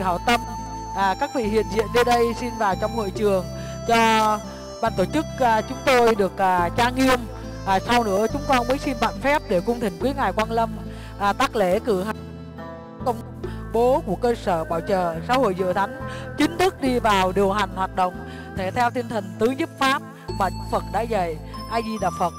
hảo tâm, các vị hiện diện nơi đây xin vào trong hội trường cho ban tổ chức chúng tôi được trang nghiêm. Sau nữa chúng con mới xin bạn phép để cung thỉnh quý ngài Quang Lâm tác lễ cử hành công bố của cơ sở bảo trợ xã hội Dự Thánh chính thức đi vào điều hành hoạt động thể theo tinh thần tứ giúp pháp mà Phật đã dạy. A Di Đà Phật.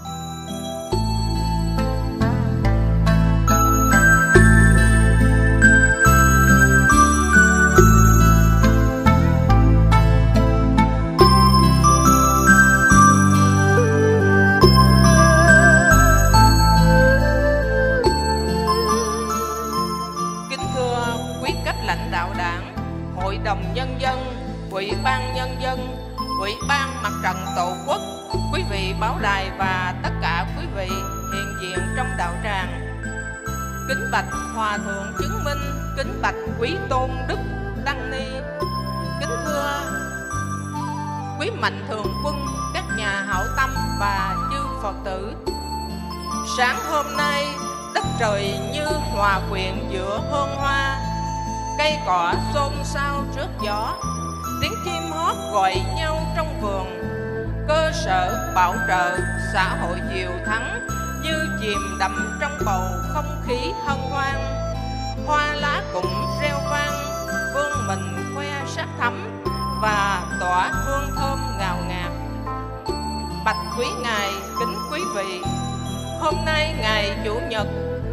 Hội đồng Nhân dân, Ủy ban Nhân dân, Ủy ban Mặt trận Tổ quốc, quý vị báo đài và tất cả quý vị hiện diện trong đạo tràng. Kính bạch Hòa Thượng Chứng Minh, kính bạch Quý Tôn Đức Tăng Ni, kính thưa quý mạnh thường quân, các nhà hảo tâm và chư Phật tử. Sáng hôm nay, đất trời như hòa quyện giữa hương hoa, cây cỏ xôn xao trước gió, tiếng chim hót gọi nhau trong vườn. Cơ sở bảo trợ xã hội Diệu Thắng như chìm đắm trong bầu không khí hân hoan. Hoa lá cũng reo vang, vương mình khoe sắc thắm và tỏa hương thơm ngào ngạt. Bạch quý ngài, kính quý vị, hôm nay ngày Chủ nhật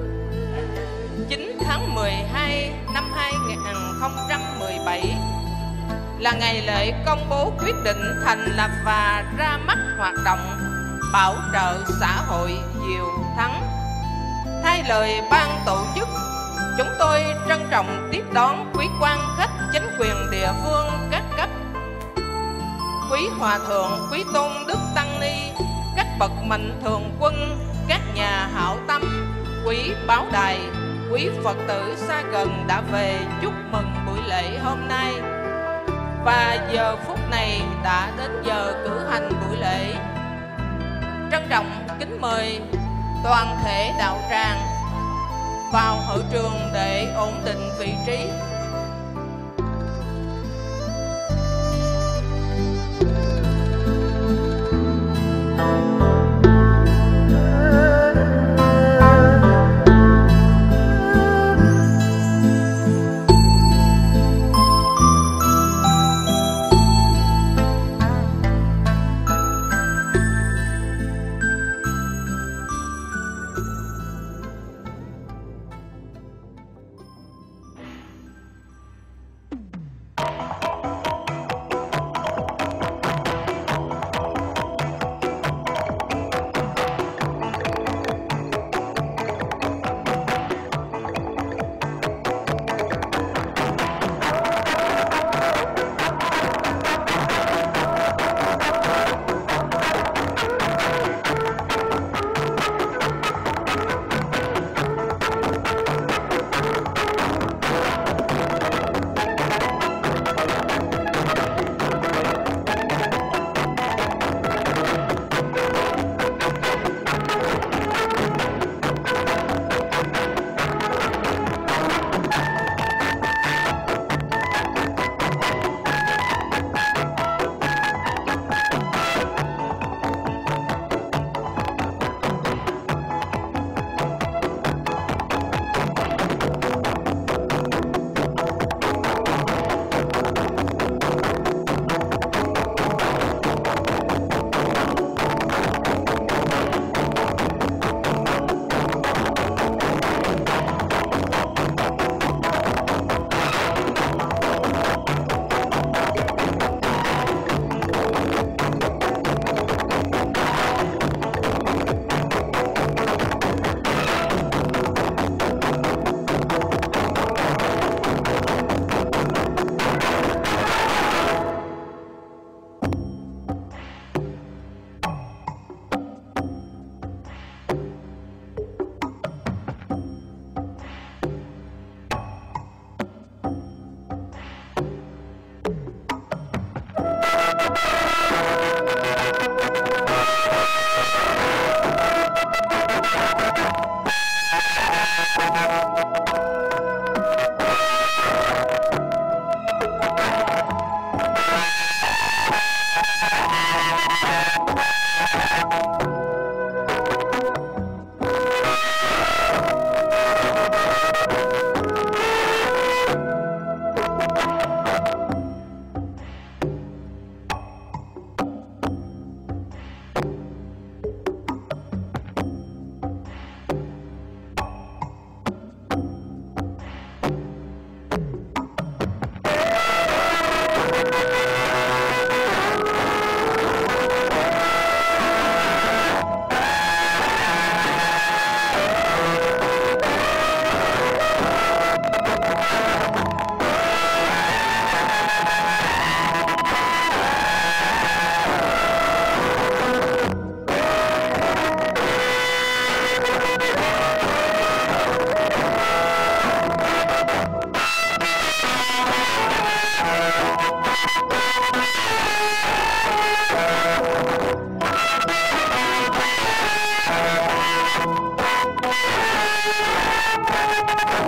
9 tháng 12 năm 2017 là ngày lễ công bố quyết định thành lập và ra mắt hoạt động bảo trợ xã hội Diệu Thắng. Thay lời ban tổ chức, chúng tôi trân trọng tiếp đón quý quan khách chính quyền địa phương các cấp, quý hòa thượng, quý tôn đức tăng ni, các bậc mạnh thường quân, các nhà hảo tâm, quý báo đài, quý Phật tử xa gần đã về chúc mừng buổi lễ hôm nay. Và giờ phút này đã đến giờ cử hành buổi lễ. Trân trọng kính mời toàn thể đạo tràng vào hội trường để ổn định vị trí.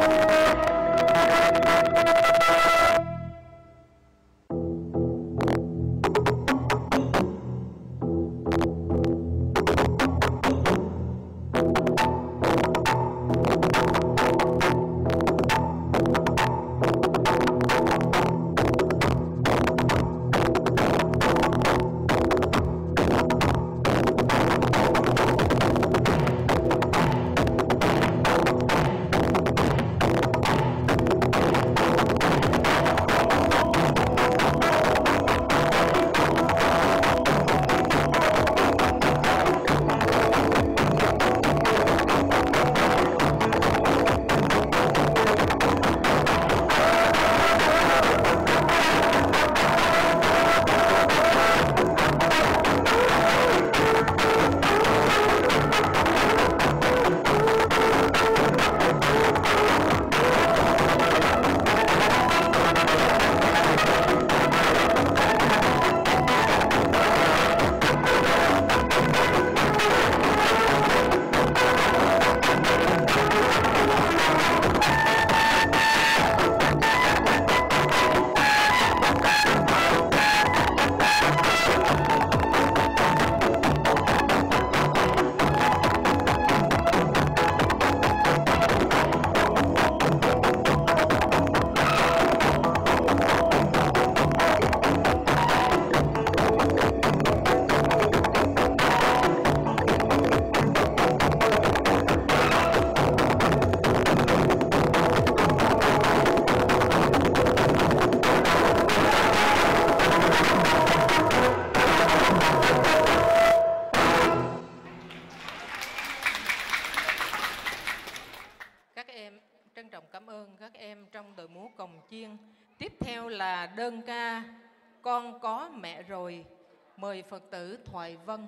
trong đội múa cồng chiên. Tiếp theo là đơn ca Con có mẹ rồi. Mời Phật tử Thoại Vân.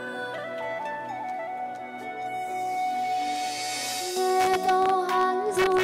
Nghe câu hát ru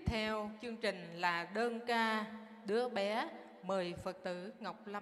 theo chương trình là đơn ca Đứa Bé. Mời Phật tử Ngọc Lâm.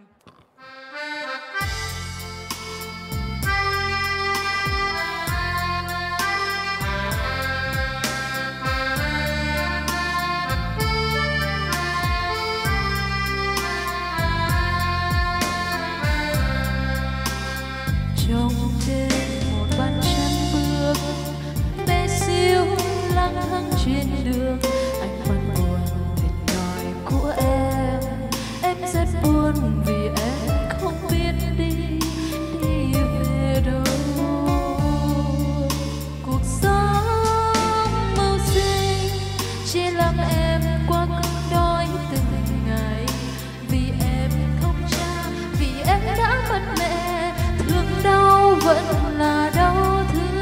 Trong đêm một bàn chân bước bé xíu lang thang trên đường, anh vẫn buồn mệt nhòi của em rất buồn vì em không biết đi về đâu. Cuộc sống mưu sinh chỉ làm em quá cơn đói từng ngày, vì em không cha, vì em đã mất mẹ, thương đau vẫn là đau thương.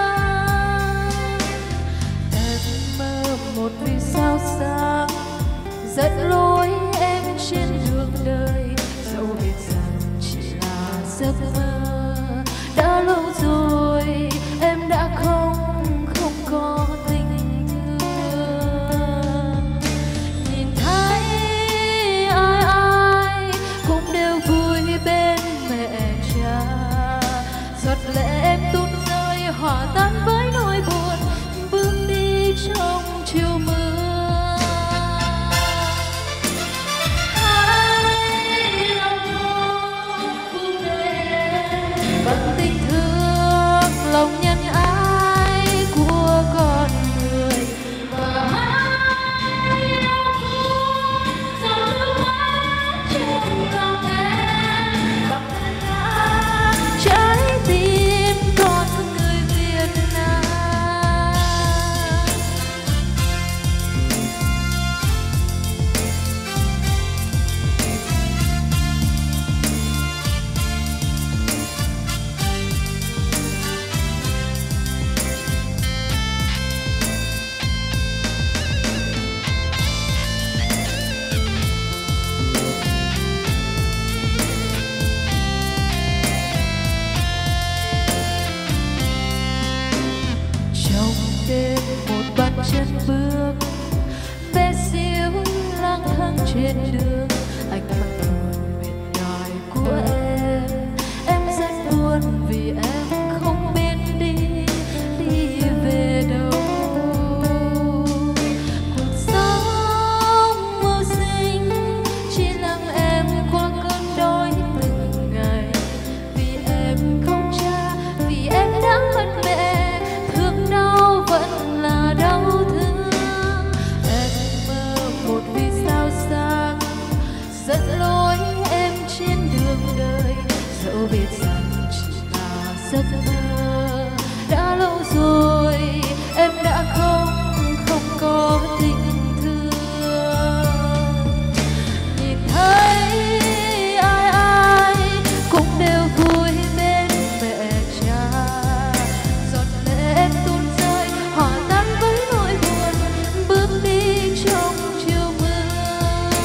Em mơ một vì sao sáng dẫn lối em trên đường đời, dẫu biết rằng chỉ là giấc mơ. Đã lâu rồi em đã không có tình thương. Nhìn thấy ai cũng đều vui bên mẹ cha, giọt lệ em tuôn rơi hòa tan với nỗi buồn, bước đi trong chiều mưa. Bằng tình thương lòng nhân ái của con người, và hai đau thương giọt nước mắt trong lòng em, bằng tất cả trái tim con người Việt Nam. Trong đêm một bàn chân bước bé xíu lang thang trên đường, anh vẫn buồn mệt nhòi của em rất buồn vì em không biết đi về đâu. Cuộc sống mưu sinh chỉ làm em qua cơn đói từng ngày, vì em không cha, vì em đã mất mẹ, thương đau vẫn là đau thương. Em mơ một vì sao sáng dẫn lối em trên đường đời, dẫu biết rằng chỉ là giấc mơ. Đã lâu rồi em đã không có tình thương. Nhìn thấy ai cũng đều vui bên mẹ cha, giọt lệ em tuôn rơi hòa tan với nỗi buồn, bước đi trong chiều mưa.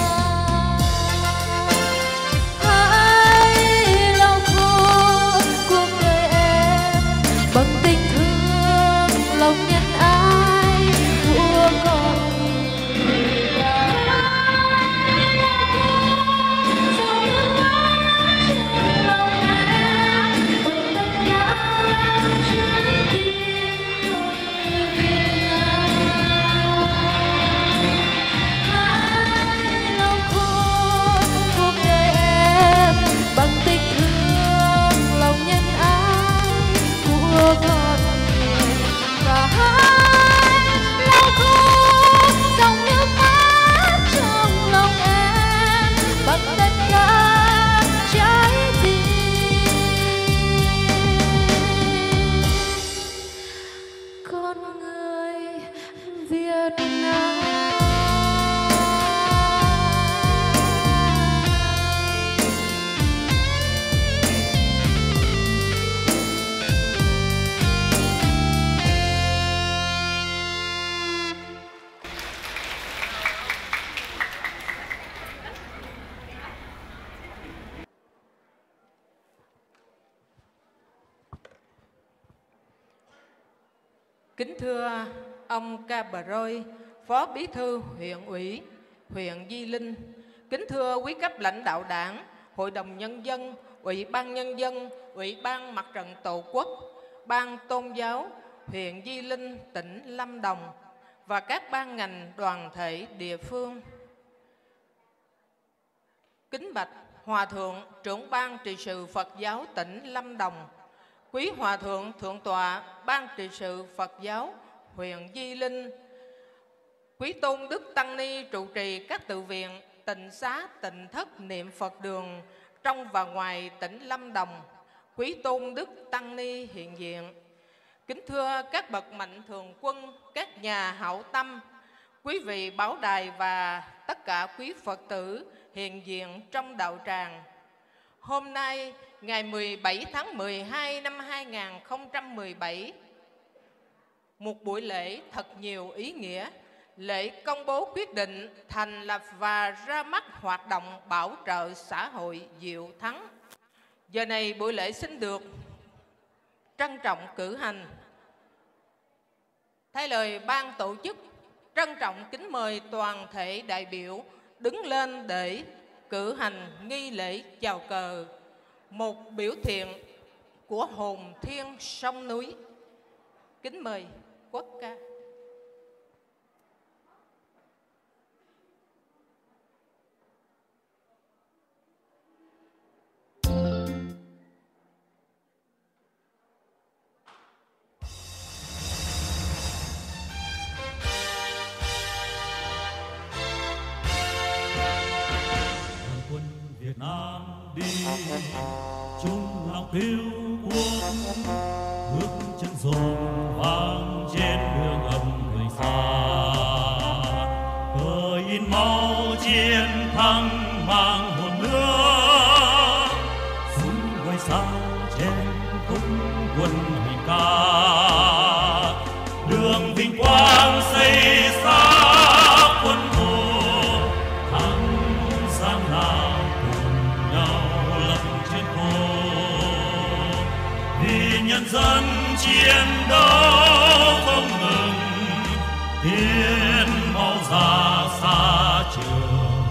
Hãy lau khô cuộc đời em bằng tình thương lòng nhân ái của con người. Dòng nước mắt trong lòng em, bằng tất cả trái tim con người Việt Nam. Hãy lau khô cuộc đời em bằng tình thương lòng nhân ái của con người, và hãy lau khô dòng nước mắt trong lòng em bằng tất cả trái tim con người Việt Nam. Kính thưa ông Ca Bờ Rôi, Phó Bí thư huyện ủy huyện Di Linh. Kính thưa quý cấp lãnh đạo Đảng, Hội đồng Nhân dân, Ủy ban Nhân dân, Ủy ban Mặt trận Tổ quốc, Ban Tôn giáo huyện Di Linh, tỉnh Lâm Đồng và các ban ngành đoàn thể địa phương. Kính bạch Hòa Thượng Trưởng ban trị sự Phật giáo tỉnh Lâm Đồng, Quý Hòa Thượng Thượng tọa Ban trị sự Phật giáo huyện Di Linh, Quý Tôn Đức Tăng Ni trụ trì các tự viện, tịnh xá, tịnh thất, niệm Phật đường trong và ngoài tỉnh Lâm Đồng, Quý Tôn Đức Tăng Ni hiện diện. Kính thưa các bậc mạnh thường quân, các nhà hảo tâm, quý vị báo đài và tất cả quý Phật tử hiện diện trong đạo tràng. Hôm nay, ngày 17 tháng 12 năm 2017, một buổi lễ thật nhiều ý nghĩa, lễ công bố quyết định thành lập và ra mắt hoạt động bảo trợ xã hội Diệu Thắng. Giờ này buổi lễ xin được trân trọng cử hành. Thay lời ban tổ chức, trân trọng kính mời toàn thể đại biểu đứng lên để cử hành nghi lễ chào cờ, một biểu hiện của hồn thiêng sông núi. Kính mời quốc ca. Việt Nam đi chung lòng cứu quốc, bước chân rộn vang trên đường âm người xa, cờ in máu chiến thắng mang hồn nước, súng quay sang trên khung quân hành ca, đường vinh quang xây xác quân thù thắng sang nào nhân dân chiến đấu không ngừng, tiến mau ra xa trường,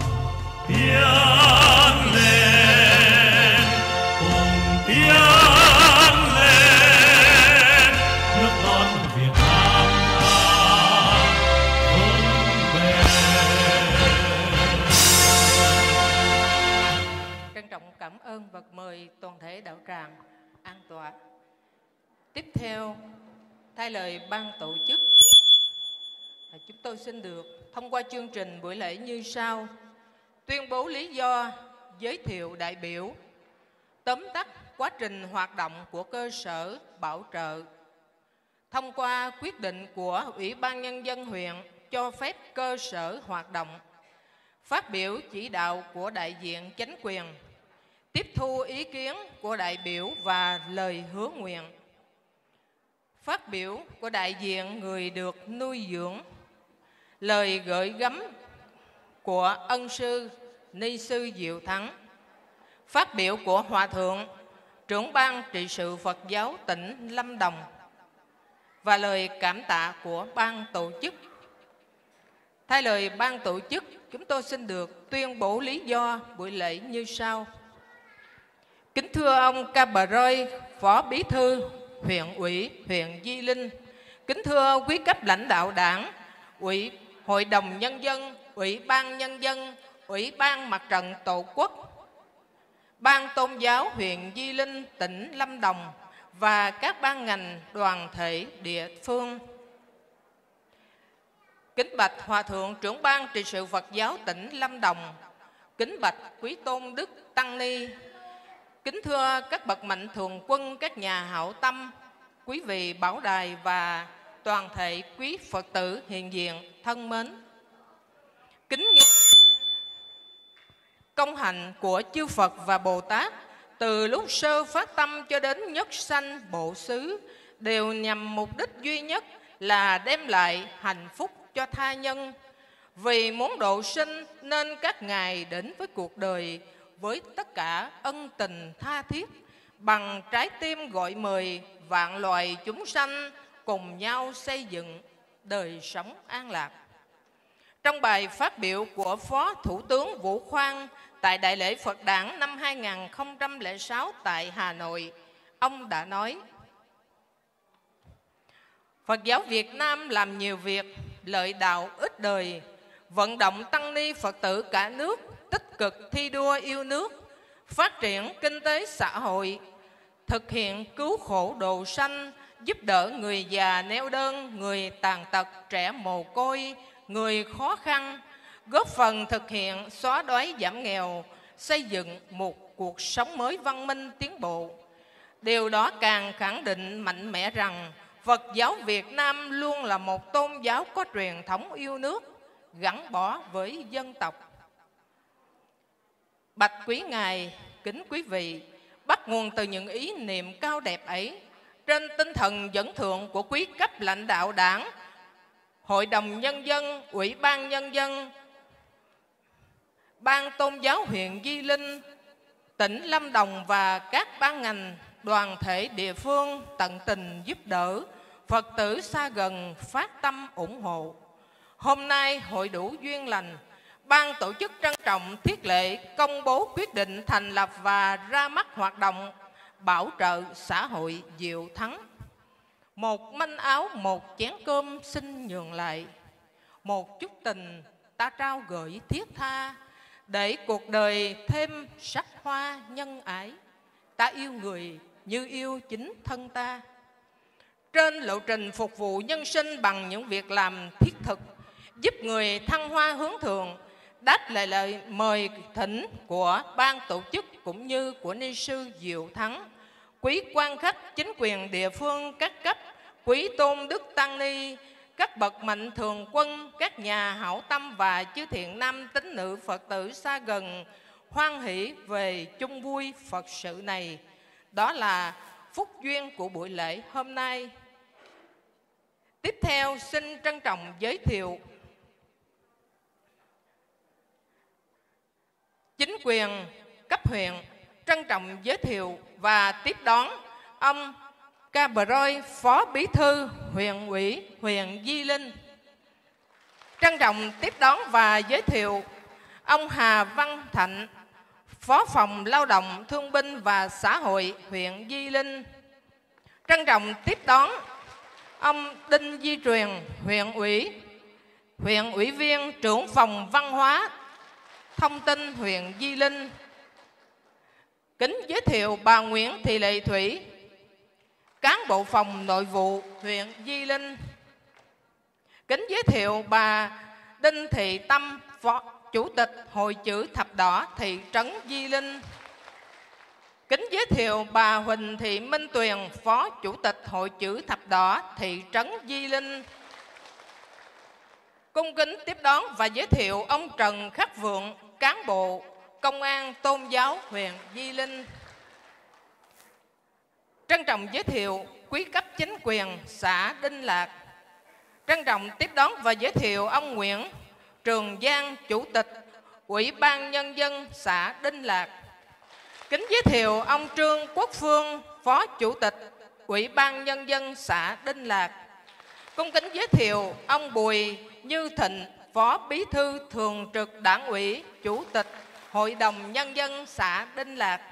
tiến lên cùng tiến lên, nước non Việt Nam ta vững bền. Trân trọng cảm ơn và mời toàn thể đạo tràng an tọa. Tiếp theo, thay lời ban tổ chức, chúng tôi xin được thông qua chương trình buổi lễ như sau: tuyên bố lý do, giới thiệu đại biểu, tóm tắt quá trình hoạt động của cơ sở bảo trợ, thông qua quyết định của Ủy ban Nhân dân huyện cho phép cơ sở hoạt động, phát biểu chỉ đạo của đại diện chánh quyền, tiếp thu ý kiến của đại biểu và lời hứa nguyện, phát biểu của đại diện người được nuôi dưỡng, lời gửi gắm của ân sư ni sư Diệu Thắng, phát biểu của Hòa Thượng Trưởng ban trị sự Phật giáo tỉnh Lâm Đồng và lời cảm tạ của ban tổ chức. Thay lời ban tổ chức, chúng tôi xin được tuyên bố lý do buổi lễ như sau. Kính thưa ông Ca Bờ Rơi, Phó Bí thư huyện ủy huyện Di Linh, kính thưa quý cấp lãnh đạo Đảng, Hội đồng Nhân dân, Ủy ban Nhân dân, Ủy ban Mặt trận Tổ quốc, Ban Tôn giáo huyện Di Linh, tỉnh Lâm Đồng và các ban ngành đoàn thể địa phương. Kính bạch Hòa Thượng Trưởng ban trị sự Phật giáo tỉnh Lâm Đồng, kính bạch Quý Tôn Đức Tăng Ni, kính thưa các bậc mạnh thường quân, các nhà hảo tâm, quý vị bảo đài và toàn thể quý Phật tử hiện diện thân mến. Kính nghe công hạnh của chư Phật và Bồ Tát từ lúc sơ phát tâm cho đến nhất sanh bộ xứ đều nhằm mục đích duy nhất là đem lại hạnh phúc cho tha nhân. Vì muốn độ sinh nên các ngài đến với cuộc đời với tất cả ân tình tha thiết, bằng trái tim gọi mời vạn loài chúng sanh cùng nhau xây dựng đời sống an lạc. Trong bài phát biểu của Phó Thủ tướng Vũ Khoan tại Đại lễ Phật Đản năm 2006 tại Hà Nội, ông đã nói: Phật giáo Việt Nam làm nhiều việc, lợi đạo ích đời, vận động tăng ni Phật tử cả nước tích cực thi đua yêu nước, phát triển kinh tế xã hội, thực hiện cứu khổ độ sanh, giúp đỡ người già neo đơn, người tàn tật, trẻ mồ côi, người khó khăn, góp phần thực hiện xóa đói giảm nghèo, xây dựng một cuộc sống mới văn minh tiến bộ. Điều đó càng khẳng định mạnh mẽ rằng Phật giáo Việt Nam luôn là một tôn giáo có truyền thống yêu nước, gắn bó với dân tộc. Bạch quý Ngài, kính quý vị, bắt nguồn từ những ý niệm cao đẹp ấy, trên tinh thần dẫn thượng của quý cấp lãnh đạo Đảng, Hội đồng Nhân dân, Ủy ban Nhân dân, Ban Tôn giáo huyện Di Linh, tỉnh Lâm Đồng và các ban ngành, đoàn thể địa phương tận tình giúp đỡ, Phật tử xa gần phát tâm ủng hộ. Hôm nay hội đủ duyên lành, ban tổ chức trân trọng thiết lệ công bố quyết định thành lập và ra mắt hoạt động bảo trợ xã hội Diệu Thắng. Một manh áo, một chén cơm xin nhường lại, một chút tình ta trao gửi thiết tha, để cuộc đời thêm sắc hoa nhân ái. Ta yêu người như yêu chính thân ta. Trên lộ trình phục vụ nhân sinh bằng những việc làm thiết thực, giúp người thăng hoa hướng thượng, đáp lại lời mời thỉnh của ban tổ chức cũng như của ni sư Diệu Thắng, quý quan khách chính quyền địa phương các cấp, quý tôn đức tăng ni, các bậc mạnh thường quân, các nhà hảo tâm và chư thiện nam tín nữ Phật tử xa gần hoan hỷ về chung vui Phật sự này. Đó là phúc duyên của buổi lễ hôm nay. Tiếp theo xin trân trọng giới thiệu chính quyền cấp huyện trân trọng giới thiệu và tiếp đón ông Ca Bờ Roi, Phó Bí thư huyện ủy huyện Di Linh. Trân trọng tiếp đón và giới thiệu ông Hà Văn Thạnh, Phó phòng Lao động Thương binh và Xã hội huyện Di Linh. Trân trọng tiếp đón ông Đinh Di Truyền, huyện ủy viên trưởng phòng Văn hóa Thông tin huyện Di Linh. Kính giới thiệu bà Nguyễn Thị Lệ Thủy, cán bộ phòng nội vụ huyện Di Linh. Kính giới thiệu bà Đinh Thị Tâm, Phó Chủ tịch Hội Chữ Thập Đỏ thị trấn Di Linh. Kính giới thiệu bà Huỳnh Thị Minh Tuyền, Phó Chủ tịch Hội Chữ Thập Đỏ thị trấn Di Linh. Cung kính tiếp đón và giới thiệu ông Trần Khắc Vượng, cán bộ Công an Tôn giáo huyện Di Linh. Trân trọng giới thiệu quý cấp chính quyền xã Đinh Lạc. Trân trọng tiếp đón và giới thiệu ông Nguyễn Trường Giang, Chủ tịch Ủy ban Nhân dân xã Đinh Lạc. Kính giới thiệu ông Trương Quốc Phương, Phó Chủ tịch Ủy ban Nhân dân xã Đinh Lạc. Cung kính giới thiệu ông Bùi Như Thịnh, Phó Bí thư Thường trực Đảng ủy, Chủ tịch Hội đồng Nhân dân xã Đinh Lạc.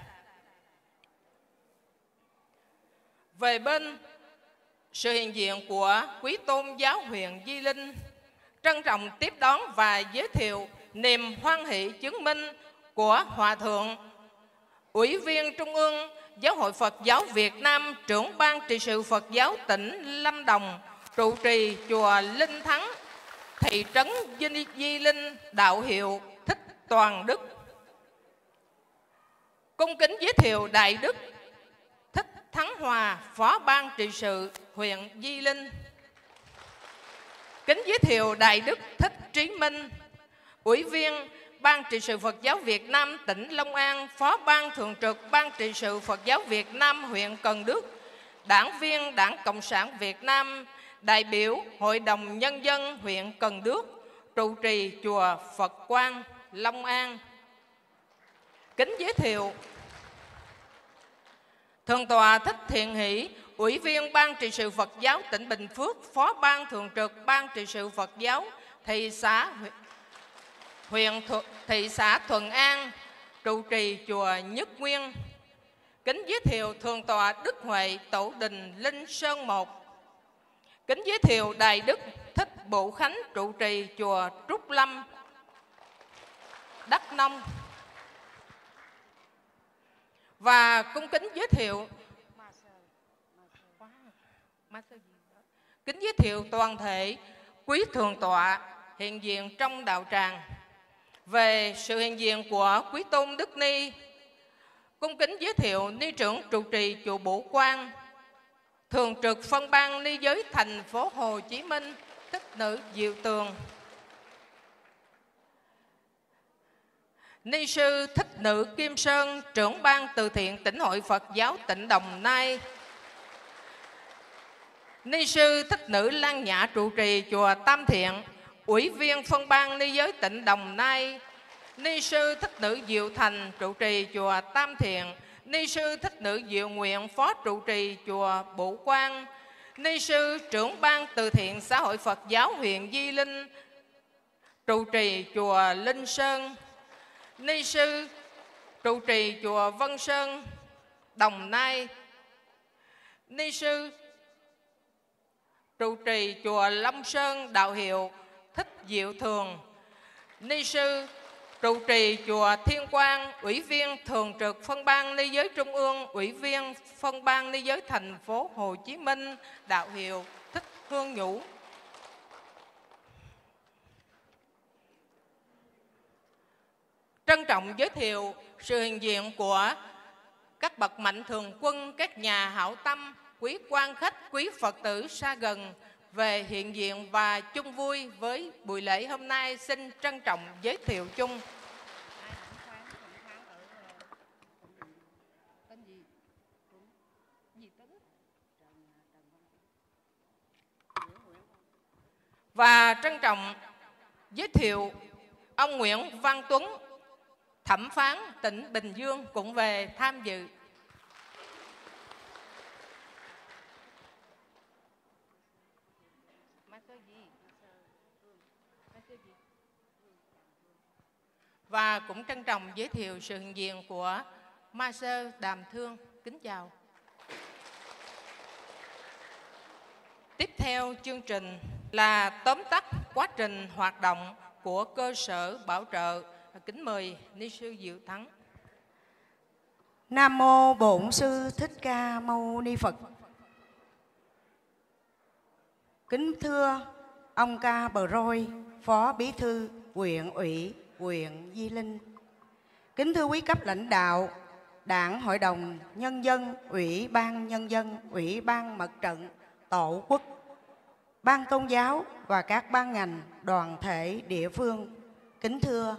Về bên sự hiện diện của quý tôn giáo huyện Di Linh, trân trọng tiếp đón và giới thiệu niềm hoan hỷ chứng minh của Hòa Thượng Ủy viên Trung ương Giáo hội Phật giáo Việt Nam, trưởng ban trị sự Phật giáo tỉnh Lâm Đồng, trụ trì chùa Linh Thắng, thị trấn Di Linh, đạo hiệu Thích Toàn Đức. Cung kính giới thiệu Đại Đức Thích Thắng Hòa, Phó ban trị sự huyện Di Linh. Kính giới thiệu Đại Đức Thích Trí Minh, Ủy viên Ban trị sự Phật giáo Việt Nam tỉnh Long An, Phó ban thường trực Ban trị sự Phật giáo Việt Nam huyện Cần Đước, đảng viên Đảng Cộng sản Việt Nam, đại biểu Hội đồng Nhân dân huyện Cần Đước, trụ trì chùa Phật Quang, Long An. Kính giới thiệu Thượng tọa Thích Thiện Hỷ, Ủy viên Ban trị sự Phật giáo tỉnh Bình Phước, Phó ban thường trực Ban trị sự Phật giáo thị xã Thuận An, trụ trì chùa Nhất Nguyên. Kính giới thiệu Thượng tọa Đức Huệ, Tổ đình Linh Sơn 1. Kính giới thiệu Đại Đức Thích Bộ Khánh, trụ trì chùa Trúc Lâm, Đắk Nông. Và cung kính giới thiệu toàn thể quý thượng tọa hiện diện trong đạo tràng. Về sự hiện diện của quý tôn Đức Ni, cung kính giới thiệu Ni trưởng trụ trì chùa Bổ Quang, thường trực phân ban ni giới thành phố Hồ Chí Minh, Thích nữ Diệu Tường. Ni sư Thích nữ Kim Sơn, trưởng ban từ thiện tỉnh hội Phật giáo tỉnh Đồng Nai. Ni sư Thích nữ Lan Nhã, trụ trì chùa Tam Thiện, ủy viên phân ban ni giới tỉnh Đồng Nai. Ni sư Thích nữ Diệu Thành, trụ trì chùa Tam Thiện. Ni sư Thích nữ Diệu Nguyện, phó trụ trì chùa Bổ Quang. Ni sư trưởng ban từ thiện xã hội Phật giáo huyện Di Linh, trụ trì chùa Linh Sơn. Ni sư trụ trì chùa Vân Sơn, Đồng Nai. Ni sư trụ trì chùa Long Sơn, đạo hiệu Thích Diệu Thường. Ni sư trụ trì chùa Thiên Quang, ủy viên thường trực phân ban ni giới Trung ương, ủy viên phân ban ni giới thành phố Hồ Chí Minh, đạo hiệu Thích Hương Nhũ. Trân trọng giới thiệu sự hiện diện của các bậc mạnh thường quân, các nhà hảo tâm, quý quan khách, quý Phật tử xa gần về hiện diện và chung vui với buổi lễ hôm nay. Xin trân trọng giới thiệu chung. Và trân trọng giới thiệu ông Nguyễn Văn Tuấn, thẩm phán tỉnh Bình Dương cũng về tham dự. Và cũng trân trọng giới thiệu sự hiện diện của Ma Sơ Đàm Thương. Kính chào. Tiếp theo chương trình là tóm tắt quá trình hoạt động của cơ sở bảo trợ. Kính mời Ni sư Diệu Thắng. Nam mô Bổn sư Thích Ca Mâu Ni Phật. Kính thưa ông Ca Bờ Rôi, Phó Bí thư huyện ủy huyện Di Linh. Kính thưa quý cấp lãnh đạo Đảng, Hội đồng Nhân dân, Ủy ban Nhân dân, Ủy ban Mặt trận Tổ quốc, ban tôn giáo và các ban ngành, đoàn thể địa phương. Kính thưa,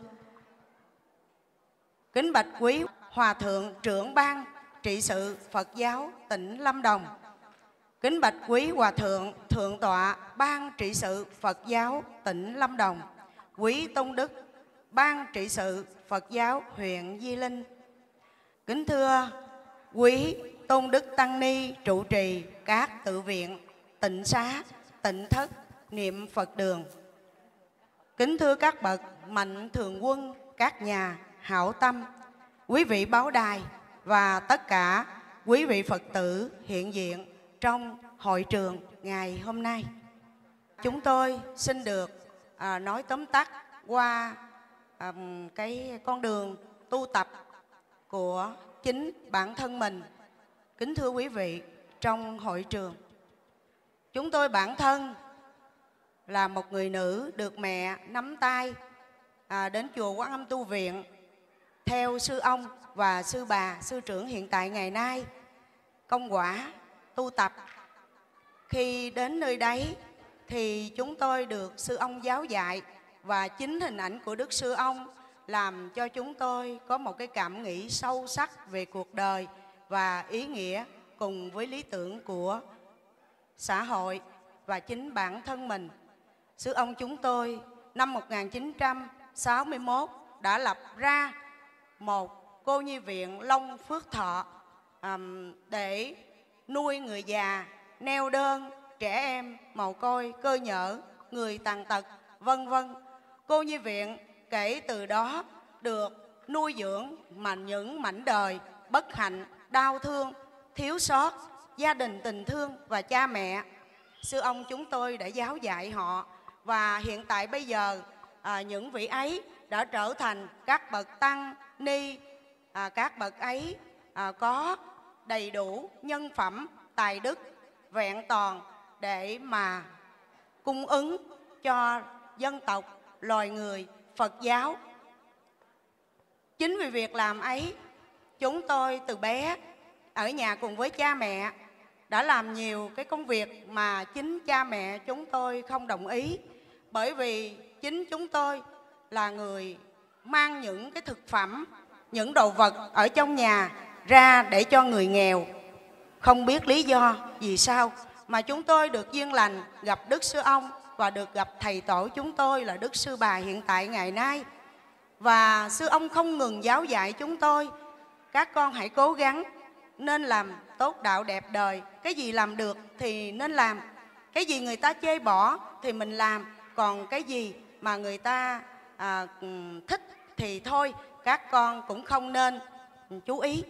kính bạch quý Hòa thượng trưởng ban trị sự Phật giáo tỉnh Lâm Đồng. Kính bạch quý Hòa thượng thượng tọa ban trị sự Phật giáo tỉnh Lâm Đồng. Quý tôn đức ban trị sự Phật giáo huyện Di Linh. Kính thưa quý tôn đức tăng ni trụ trì các tự viện, tịnh xá, tịnh thất, niệm Phật đường. Kính thưa các bậc mạnh thường quân, các nhà hảo tâm, quý vị báo đài và tất cả quý vị Phật tử hiện diện trong hội trường ngày hôm nay. Chúng tôi xin được nói tóm tắt qua cái con đường tu tập của chính bản thân mình. Kính thưa quý vị trong hội trường, chúng tôi bản thân là một người nữ được mẹ nắm tay đến chùa Quan Âm Tu Viện theo sư ông và sư bà, sư trưởng hiện tại ngày nay công quả tu tập. Khi đến nơi đấy thì chúng tôi được sư ông giáo dạy, và chính hình ảnh của Đức Sư ông làm cho chúng tôi có một cái cảm nghĩ sâu sắc về cuộc đời và ý nghĩa cùng với lý tưởng của xã hội và chính bản thân mình. Sư ông chúng tôi năm 1961 đã lập ra một cô nhi viện Long Phước Thọ để nuôi người già, neo đơn, trẻ em, mồ côi, cơ nhở, người tàn tật vân vân. Cô nhi viện kể từ đó được nuôi dưỡng mà những mảnh đời bất hạnh, đau thương, thiếu sót, gia đình tình thương và cha mẹ. Sư ông chúng tôi đã giáo dạy họ, và hiện tại bây giờ những vị ấy đã trở thành các bậc tăng ni. Các bậc ấy có đầy đủ nhân phẩm, tài đức, vẹn toàn để mà cung ứng cho dân tộc, loài người, Phật giáo. Chính vì việc làm ấy, chúng tôi từ bé ở nhà cùng với cha mẹ đã làm nhiều cái công việc mà chính cha mẹ chúng tôi không đồng ý. Bởi vì chính chúng tôi là người mang những cái thực phẩm, những đồ vật ở trong nhà ra để cho người nghèo. Không biết lý do vì sao mà chúng tôi được duyên lành gặp Đức Sư Ông và được gặp thầy tổ chúng tôi là Đức Sư Bà hiện tại ngày nay. Và Sư Ông không ngừng giáo dạy chúng tôi: các con hãy cố gắng, nên làm tốt đạo đẹp đời. Cái gì làm được thì nên làm, cái gì người ta chê bỏ thì mình làm, còn cái gì mà người ta thích thì thôi, các con cũng không nên chú ý.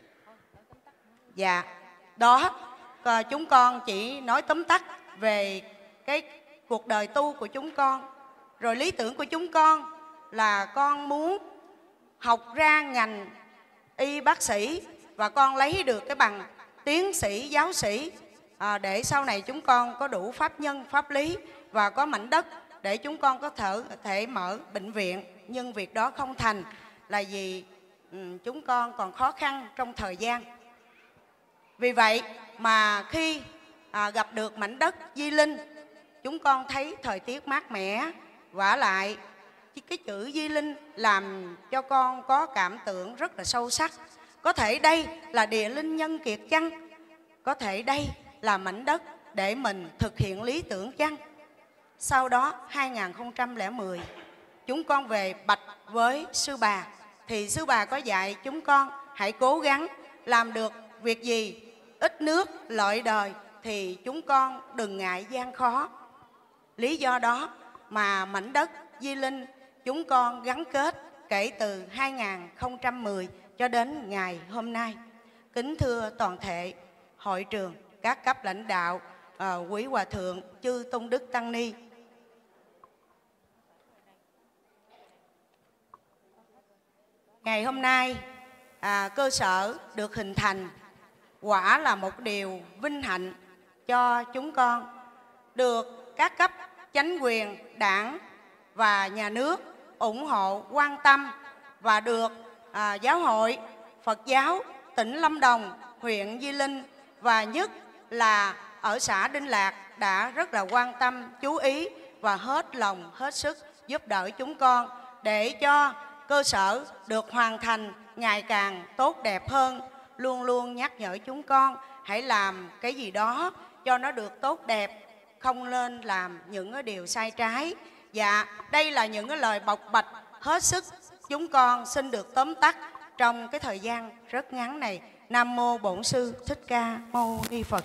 Dạ, đó, chúng con chỉ nói tóm tắt về cái cuộc đời tu của chúng con. Rồi lý tưởng của chúng con là con muốn học ra ngành y bác sĩ và con lấy được cái bằng tiến sĩ, giáo sĩ, để sau này chúng con có đủ pháp nhân, pháp lý và có mảnh đất để chúng con có thể mở bệnh viện. Nhưng việc đó không thành là vì chúng con còn khó khăn trong thời gian. Vì vậy mà khi gặp được mảnh đất Di Linh, chúng con thấy thời tiết mát mẻ. Vả lại cái chữ Di Linh làm cho con có cảm tưởng rất là sâu sắc. Có thể đây là địa linh nhân kiệt chăng? Có thể đây là mảnh đất để mình thực hiện lý tưởng chăng? Sau đó 2010 chúng con về bạch với Sư Bà, thì Sư Bà có dạy chúng con hãy cố gắng làm được việc gì ít nước lợi đời thì chúng con đừng ngại gian khó. Lý do đó mà mảnh đất Di Linh chúng con gắn kết kể từ 2010 cho đến ngày hôm nay. Kính thưa toàn thể hội trường, các cấp lãnh đạo, quý hòa thượng, chư tôn đức tăng ni, ngày hôm nay cơ sở được hình thành quả là một điều vinh hạnh cho chúng con, được các cấp chánh quyền, đảng và nhà nước ủng hộ, quan tâm, và được Giáo hội Phật giáo tỉnh Lâm Đồng, huyện Di Linh và nhất là ở xã Đinh Lạc đã rất là quan tâm, chú ý và hết lòng, hết sức giúp đỡ chúng con để cho cơ sở được hoàn thành ngày càng tốt đẹp hơn. Luôn luôn nhắc nhở chúng con hãy làm cái gì đó cho nó được tốt đẹp, không nên làm những cái điều sai trái. Dạ, đây là những cái lời bộc bạch hết sức chúng con xin được tóm tắt trong cái thời gian rất ngắn này. Nam mô Bổn Sư Thích Ca Mâu Ni Phật.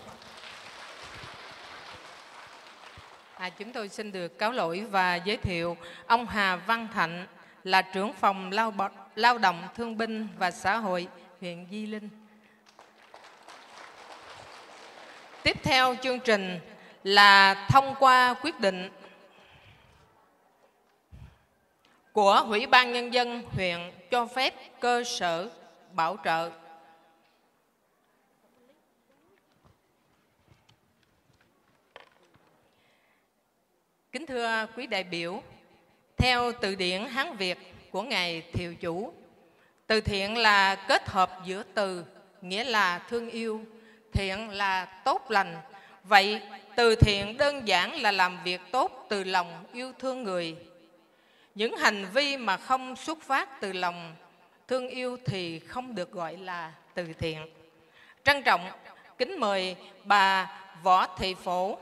Chúng tôi xin được cáo lỗi và giới thiệu ông Hà Văn Thạnh là trưởng phòng lao động thương binh và xã hội huyện Di Linh. Tiếp theo chương trình là thông qua quyết định của Ủy ban Nhân dân huyện cho phép cơ sở bảo trợ. Kính thưa quý đại biểu, theo từ điển Hán Việt của Ngài Thiệu Chủ, từ thiện là kết hợp giữa từ, nghĩa là thương yêu, thiện là tốt lành. Vậy từ thiện đơn giản là làm việc tốt từ lòng yêu thương người. Những hành vi mà không xuất phát từ lòng thương yêu thì không được gọi là từ thiện. Trân trọng kính mời bà Võ Thị Phổ,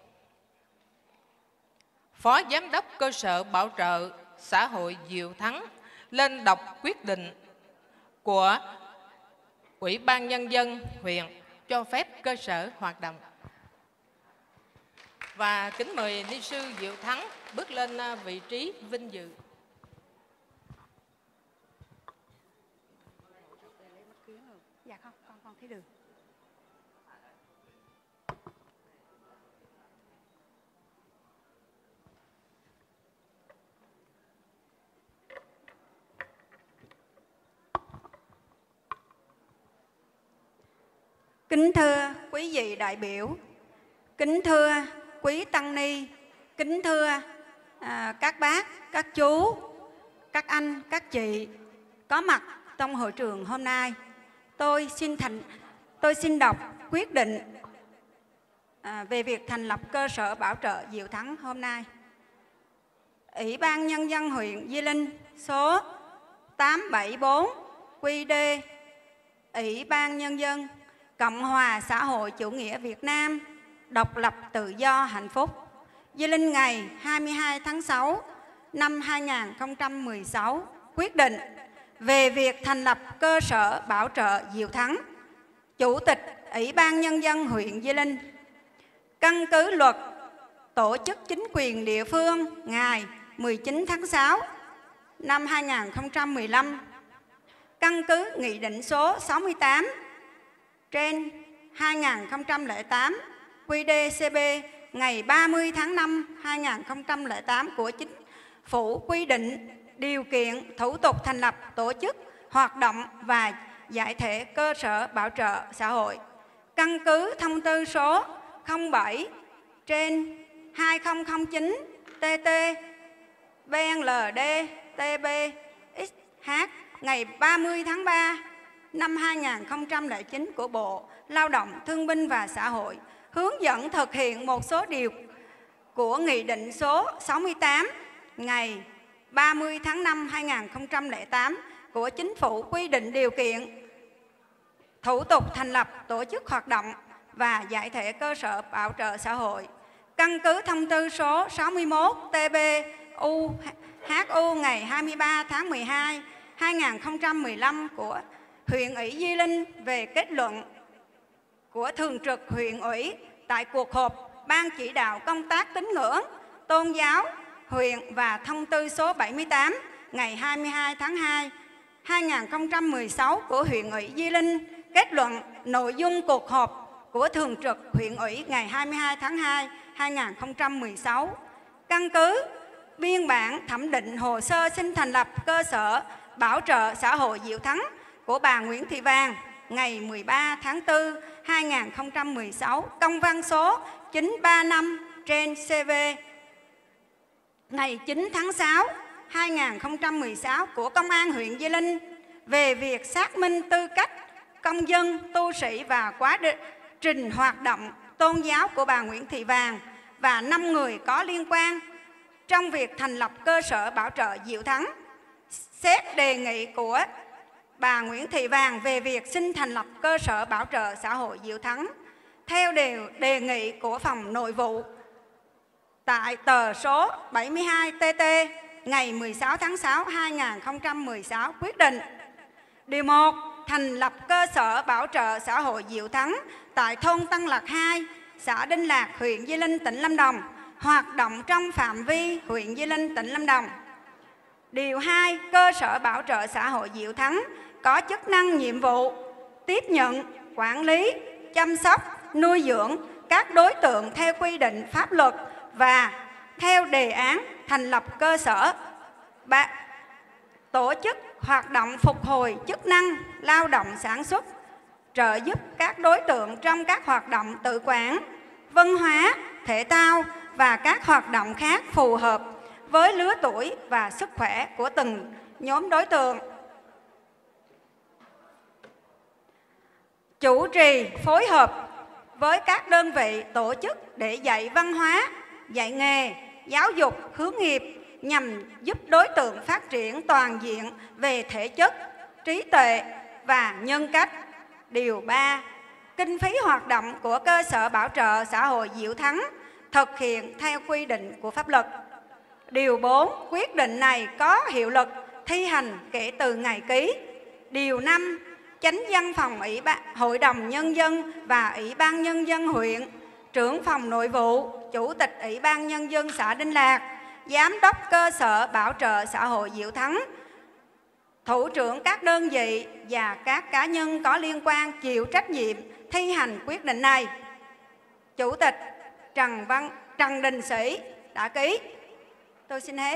Phó Giám đốc cơ sở bảo trợ xã hội Diệu Thắng, lên đọc quyết định của Ủy ban Nhân dân huyện cho phép cơ sở hoạt động. Và kính mời ni sư Diệu Thắng bước lên vị trí vinh dự. Dạ không, con thấy được. Kính thưa quý vị đại biểu, kính thưa quý tăng ni, kính thưa các bác, các chú, các anh, các chị có mặt trong hội trường hôm nay. Tôi xin đọc quyết định về việc thành lập cơ sở bảo trợ Diệu Thắng hôm nay. Ủy ban Nhân dân huyện Di Linh số 874 QD Ủy ban Nhân dân Cộng hòa xã hội chủ nghĩa Việt Nam độc lập tự do hạnh phúc Di Linh ngày 22 tháng 6 năm 2016 quyết định về việc thành lập cơ sở bảo trợ Diệu Thắng. Chủ tịch Ủy ban Nhân dân huyện Di Linh căn cứ luật tổ chức chính quyền địa phương ngày 19 tháng 6 năm 2015, căn cứ Nghị định số 68 trên 2008 QĐ-CB ngày 30 tháng 5 2008 của Chính phủ quy định điều kiện thủ tục thành lập, tổ chức, hoạt động và giải thể cơ sở bảo trợ xã hội. Căn cứ thông tư số 07 trên 2009 TT BNLD TB XH ngày 30 tháng 3 năm 2009 của Bộ Lao động Thương binh và Xã hội hướng dẫn thực hiện một số điều của Nghị định số 68 ngày 30 tháng 5 2008 của Chính phủ quy định điều kiện thủ tục thành lập, tổ chức hoạt động và giải thể cơ sở bảo trợ xã hội. Căn cứ thông tư số 61 TB UHU ngày 23 tháng 12 2015 của huyện ủy Di Linh về kết luận của Thường trực huyện ủy tại cuộc họp Ban chỉ đạo công tác tín ngưỡng tôn giáo huyện và thông tư số 78 ngày 22 tháng 2 2016 của huyện ủy Di Linh kết luận nội dung cuộc họp của Thường trực huyện ủy ngày 22 tháng 2 2016. Căn cứ biên bản thẩm định hồ sơ xin thành lập cơ sở bảo trợ xã hội Diệu Thắng của bà Nguyễn Thị Vàng ngày 13 tháng 4 2016, công văn số 935 trên CV ngày 9 tháng 6 2016 của Công an huyện Di Linh về việc xác minh tư cách công dân, tu sĩ và quá trình hoạt động tôn giáo của bà Nguyễn Thị Vàng và 5 người có liên quan trong việc thành lập cơ sở bảo trợ Diệu Thắng. Xét đề nghị của bà Nguyễn Thị Vàng về việc xin thành lập cơ sở bảo trợ xã hội Diệu Thắng theo đề nghị của Phòng Nội vụ tại tờ số 72 TT ngày 16 tháng 6 2016 quyết định: Điều 1. Thành lập cơ sở bảo trợ xã hội Diệu Thắng tại thôn Tân Lạc 2, xã Đinh Lạc, huyện Di Linh, tỉnh Lâm Đồng, hoạt động trong phạm vi huyện Di Linh, tỉnh Lâm Đồng. Điều 2. Cơ sở bảo trợ xã hội Diệu Thắng có chức năng nhiệm vụ tiếp nhận, quản lý, chăm sóc, nuôi dưỡng các đối tượng theo quy định pháp luật và theo đề án thành lập cơ sở tổ chức hoạt động phục hồi chức năng lao động sản xuất, trợ giúp các đối tượng trong các hoạt động tự quản, văn hóa, thể thao và các hoạt động khác phù hợp với lứa tuổi và sức khỏe của từng nhóm đối tượng. Chủ trì phối hợp với các đơn vị tổ chức để dạy văn hóa, dạy nghề, giáo dục hướng nghiệp nhằm giúp đối tượng phát triển toàn diện về thể chất, trí tuệ và nhân cách. Điều 3. Kinh phí hoạt động của cơ sở bảo trợ xã hội Diệu Thắng thực hiện theo quy định của pháp luật. Điều 4. Quyết định này có hiệu lực thi hành kể từ ngày ký. Điều 5. Chánh văn phòng Hội đồng Nhân dân và Ủy ban Nhân dân huyện trưởng phòng nội vụ, chủ tịch Ủy ban Nhân dân xã Đinh Lạc, giám đốc cơ sở bảo trợ xã hội Diệu Thắng, thủ trưởng các đơn vị và các cá nhân có liên quan chịu trách nhiệm thi hành quyết định này. Chủ tịch Trần Đình Sĩ đã ký. Tôi xin hết.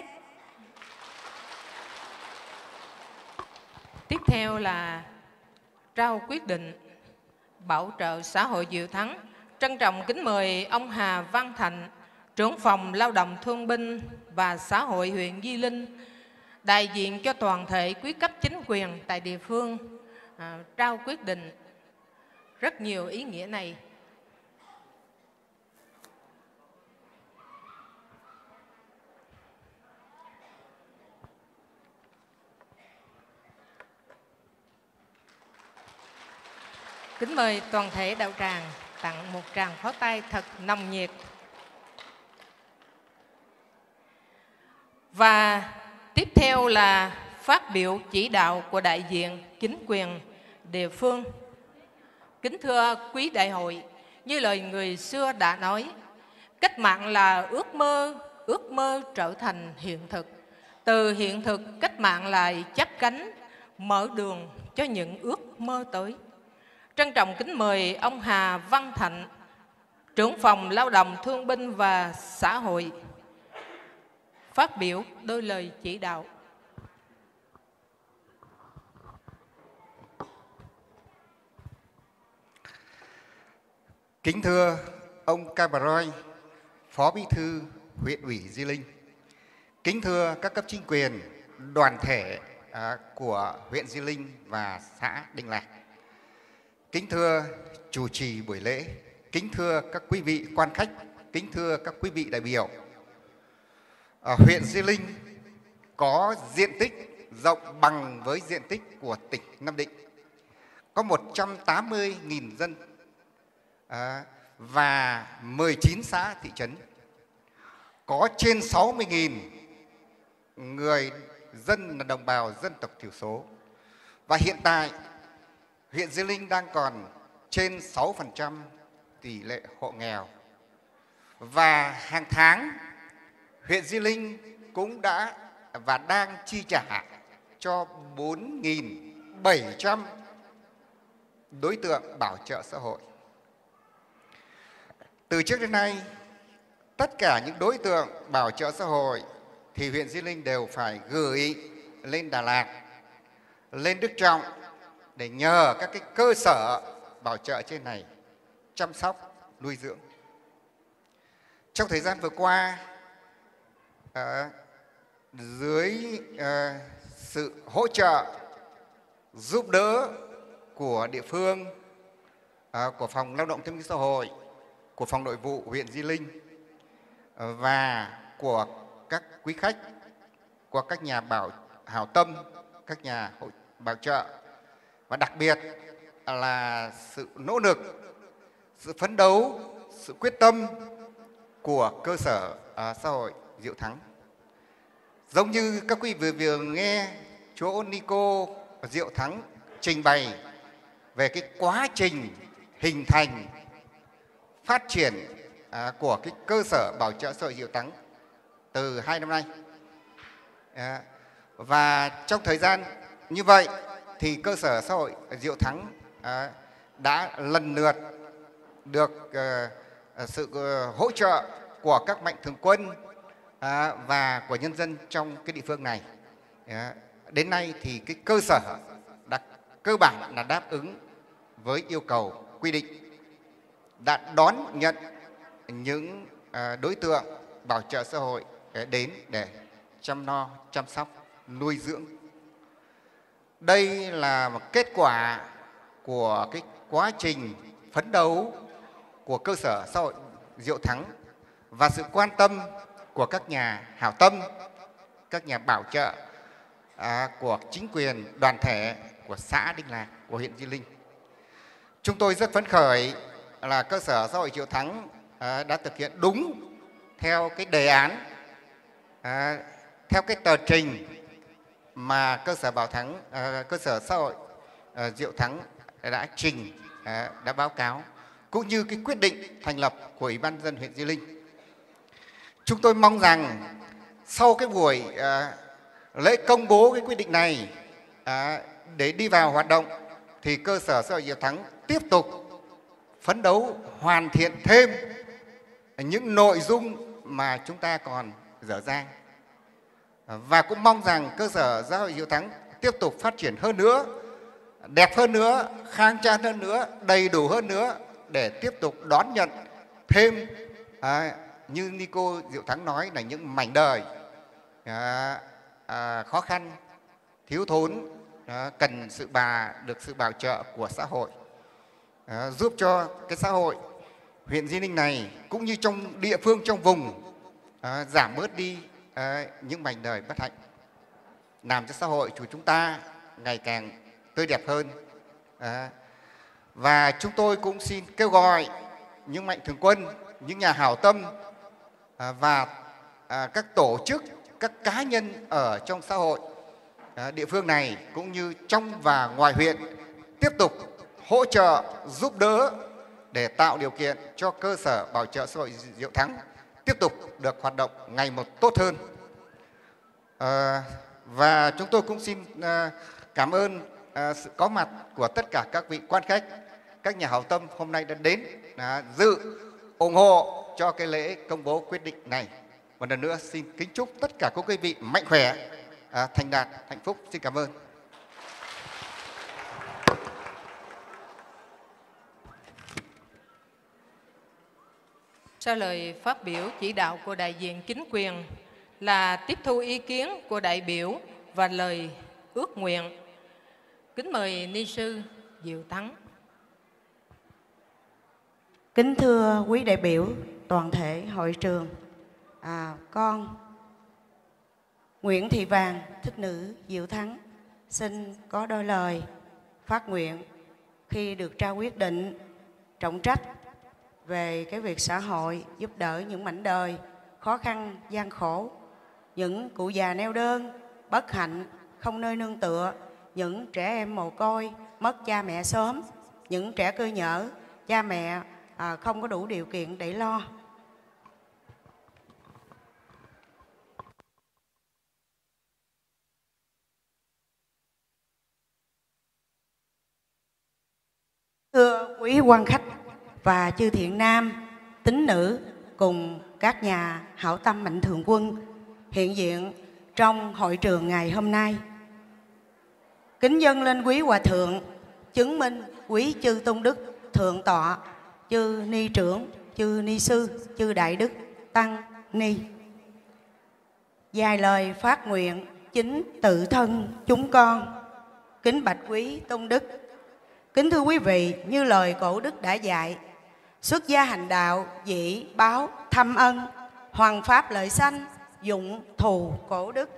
Tiếp theo là trao quyết định bảo trợ xã hội Diệu Thắng. Trân trọng kính mời ông Hà Văn Thạnh, trưởng phòng lao động thương binh và xã hội huyện Di Linh, đại diện cho toàn thể quý cấp chính quyền tại địa phương trao quyết định rất nhiều ý nghĩa này. Kính mời toàn thể đạo tràng tặng một tràng pháo tay thật nồng nhiệt. Và tiếp theo là phát biểu chỉ đạo của đại diện chính quyền địa phương. Kính thưa quý đại hội, như lời người xưa đã nói, cách mạng là ước mơ trở thành hiện thực. Từ hiện thực, cách mạng lại chắp cánh, mở đường cho những ước mơ tới. Trân trọng kính mời ông Hà Văn Thạnh, trưởng phòng lao động thương binh và xã hội, phát biểu đôi lời chỉ đạo. Kính thưa ông Ca Bà Roi, Phó Bí thư huyện ủy Di Linh. Kính thưa các cấp chính quyền, đoàn thể của huyện Di Linh và xã Đinh Lạc. Kính thưa chủ trì buổi lễ, kính thưa các quý vị quan khách, kính thưa các quý vị đại biểu. Huyện Di Linh có diện tích rộng bằng với diện tích của tỉnh Nam Định. Có 180.000 dân và 19 xã thị trấn. Có trên 60.000 người dân là đồng bào dân tộc thiểu số. Và hiện tại huyện Di Linh đang còn trên 6% tỷ lệ hộ nghèo. Và hàng tháng huyện Di Linh cũng đã và đang chi trả cho 4.700 đối tượng bảo trợ xã hội. Từ trước đến nay, tất cả những đối tượng bảo trợ xã hội thì huyện Di Linh đều phải gửi lên Đà Lạt, lên Đức Trọng để nhờ các cái cơ sở bảo trợ trên này chăm sóc, nuôi dưỡng. Trong thời gian vừa qua, dưới sự hỗ trợ, giúp đỡ của địa phương, của Phòng Lao động Thương binh Xã hội, của Phòng Nội vụ huyện Di Linh và của các quý khách, của các nhà hảo tâm, các nhà bảo trợ, và đặc biệt là sự nỗ lực, sự phấn đấu, sự quyết tâm của cơ sở xã hội Diệu Thắng. Giống như các quý vị vừa nghe chú Nico Diệu Thắng trình bày về cái quá trình hình thành, phát triển của cái cơ sở bảo trợ xã hội Diệu Thắng từ 2 năm nay. Và trong thời gian như vậy thì cơ sở xã hội Diệu Thắng đã lần lượt được sự hỗ trợ của các mạnh thường quân và của nhân dân trong cái địa phương này. Đến nay thì cái cơ sở đã cơ bản là đáp ứng với yêu cầu quy định, đã đón nhận những đối tượng bảo trợ xã hội đến để chăm lo, chăm sóc, nuôi dưỡng. Đây là một kết quả của cái quá trình phấn đấu của cơ sở xã hội Diệu Thắng và sự quan tâm của các nhà hảo tâm, các nhà bảo trợ của chính quyền, đoàn thể của xã Đinh Lạc, của huyện Di Linh. Chúng tôi rất phấn khởi là cơ sở xã hội Diệu Thắng đã thực hiện đúng theo cái đề án, theo cái tờ trình mà cơ sở xã hội Diệu Thắng đã trình, đã báo cáo. cũng như cái quyết định thành lập của Ủy ban nhân dân huyện Di Linh. Chúng tôi mong rằng sau cái buổi lễ công bố cái quyết định này để đi vào hoạt động thì cơ sở xã hội Diệu Thắng tiếp tục phấn đấu hoàn thiện thêm những nội dung mà chúng ta còn dở dang. Và cũng mong rằng cơ sở xã hội Diệu Thắng tiếp tục phát triển hơn nữa, đẹp hơn nữa, khang trang hơn nữa, đầy đủ hơn nữa để tiếp tục đón nhận thêm như Nico Diệu Thắng nói là những mảnh đời khó khăn, thiếu thốn, cần được sự bảo trợ của xã hội, giúp cho cái xã hội huyện Di Linh này cũng như trong địa phương trong vùng giảm bớt đi những mảnh đời bất hạnh, làm cho xã hội của chúng ta ngày càng tươi đẹp hơn. Và chúng tôi cũng xin kêu gọi những mạnh thường quân, những nhà hảo tâm và các tổ chức, các cá nhân ở trong xã hội địa phương này cũng như trong và ngoài huyện tiếp tục hỗ trợ, giúp đỡ để tạo điều kiện cho cơ sở bảo trợ xã hội Diệu Thắng tiếp tục được hoạt động ngày một tốt hơn. Và chúng tôi cũng xin cảm ơn sự có mặt của tất cả các vị quan khách, các nhà hảo tâm hôm nay đã đến dự ủng hộ cho cái lễ công bố quyết định này. Một lần nữa xin kính chúc tất cả các quý vị mạnh khỏe, thành đạt, hạnh phúc. Xin cảm ơn. Sau lời phát biểu chỉ đạo của đại diện chính quyền là tiếp thu ý kiến của đại biểu và lời ước nguyện. Kính mời ni sư Diệu Thắng. Kính thưa quý đại biểu, toàn thể hội trường, con Nguyễn Thị Vàng, thích nữ Diệu Thắng, xin có đôi lời phát nguyện khi được trao quyết định trọng trách về cái việc xã hội giúp đỡ những mảnh đời khó khăn, gian khổ, những cụ già neo đơn, bất hạnh, không nơi nương tựa, những trẻ em mồ côi, mất cha mẹ sớm, những trẻ cơ nhở, cha mẹ không có đủ điều kiện để lo. Thưa quý quan khách và chư thiện nam, tín nữ cùng các nhà hảo tâm mạnh thường quân hiện diện trong hội trường ngày hôm nay, kính dâng lên quý hòa thượng chứng minh quý chư tôn đức thượng tọa, chư ni trưởng, chư ni sư, chư đại đức tăng ni vài lời phát nguyện chính tự thân chúng con. Kính bạch quý tôn đức, kính thưa quý vị, như lời cổ đức đã dạy, xuất gia hành đạo, dĩ báo thăm ân, hoằng pháp lợi sanh, dụng thù cổ đức.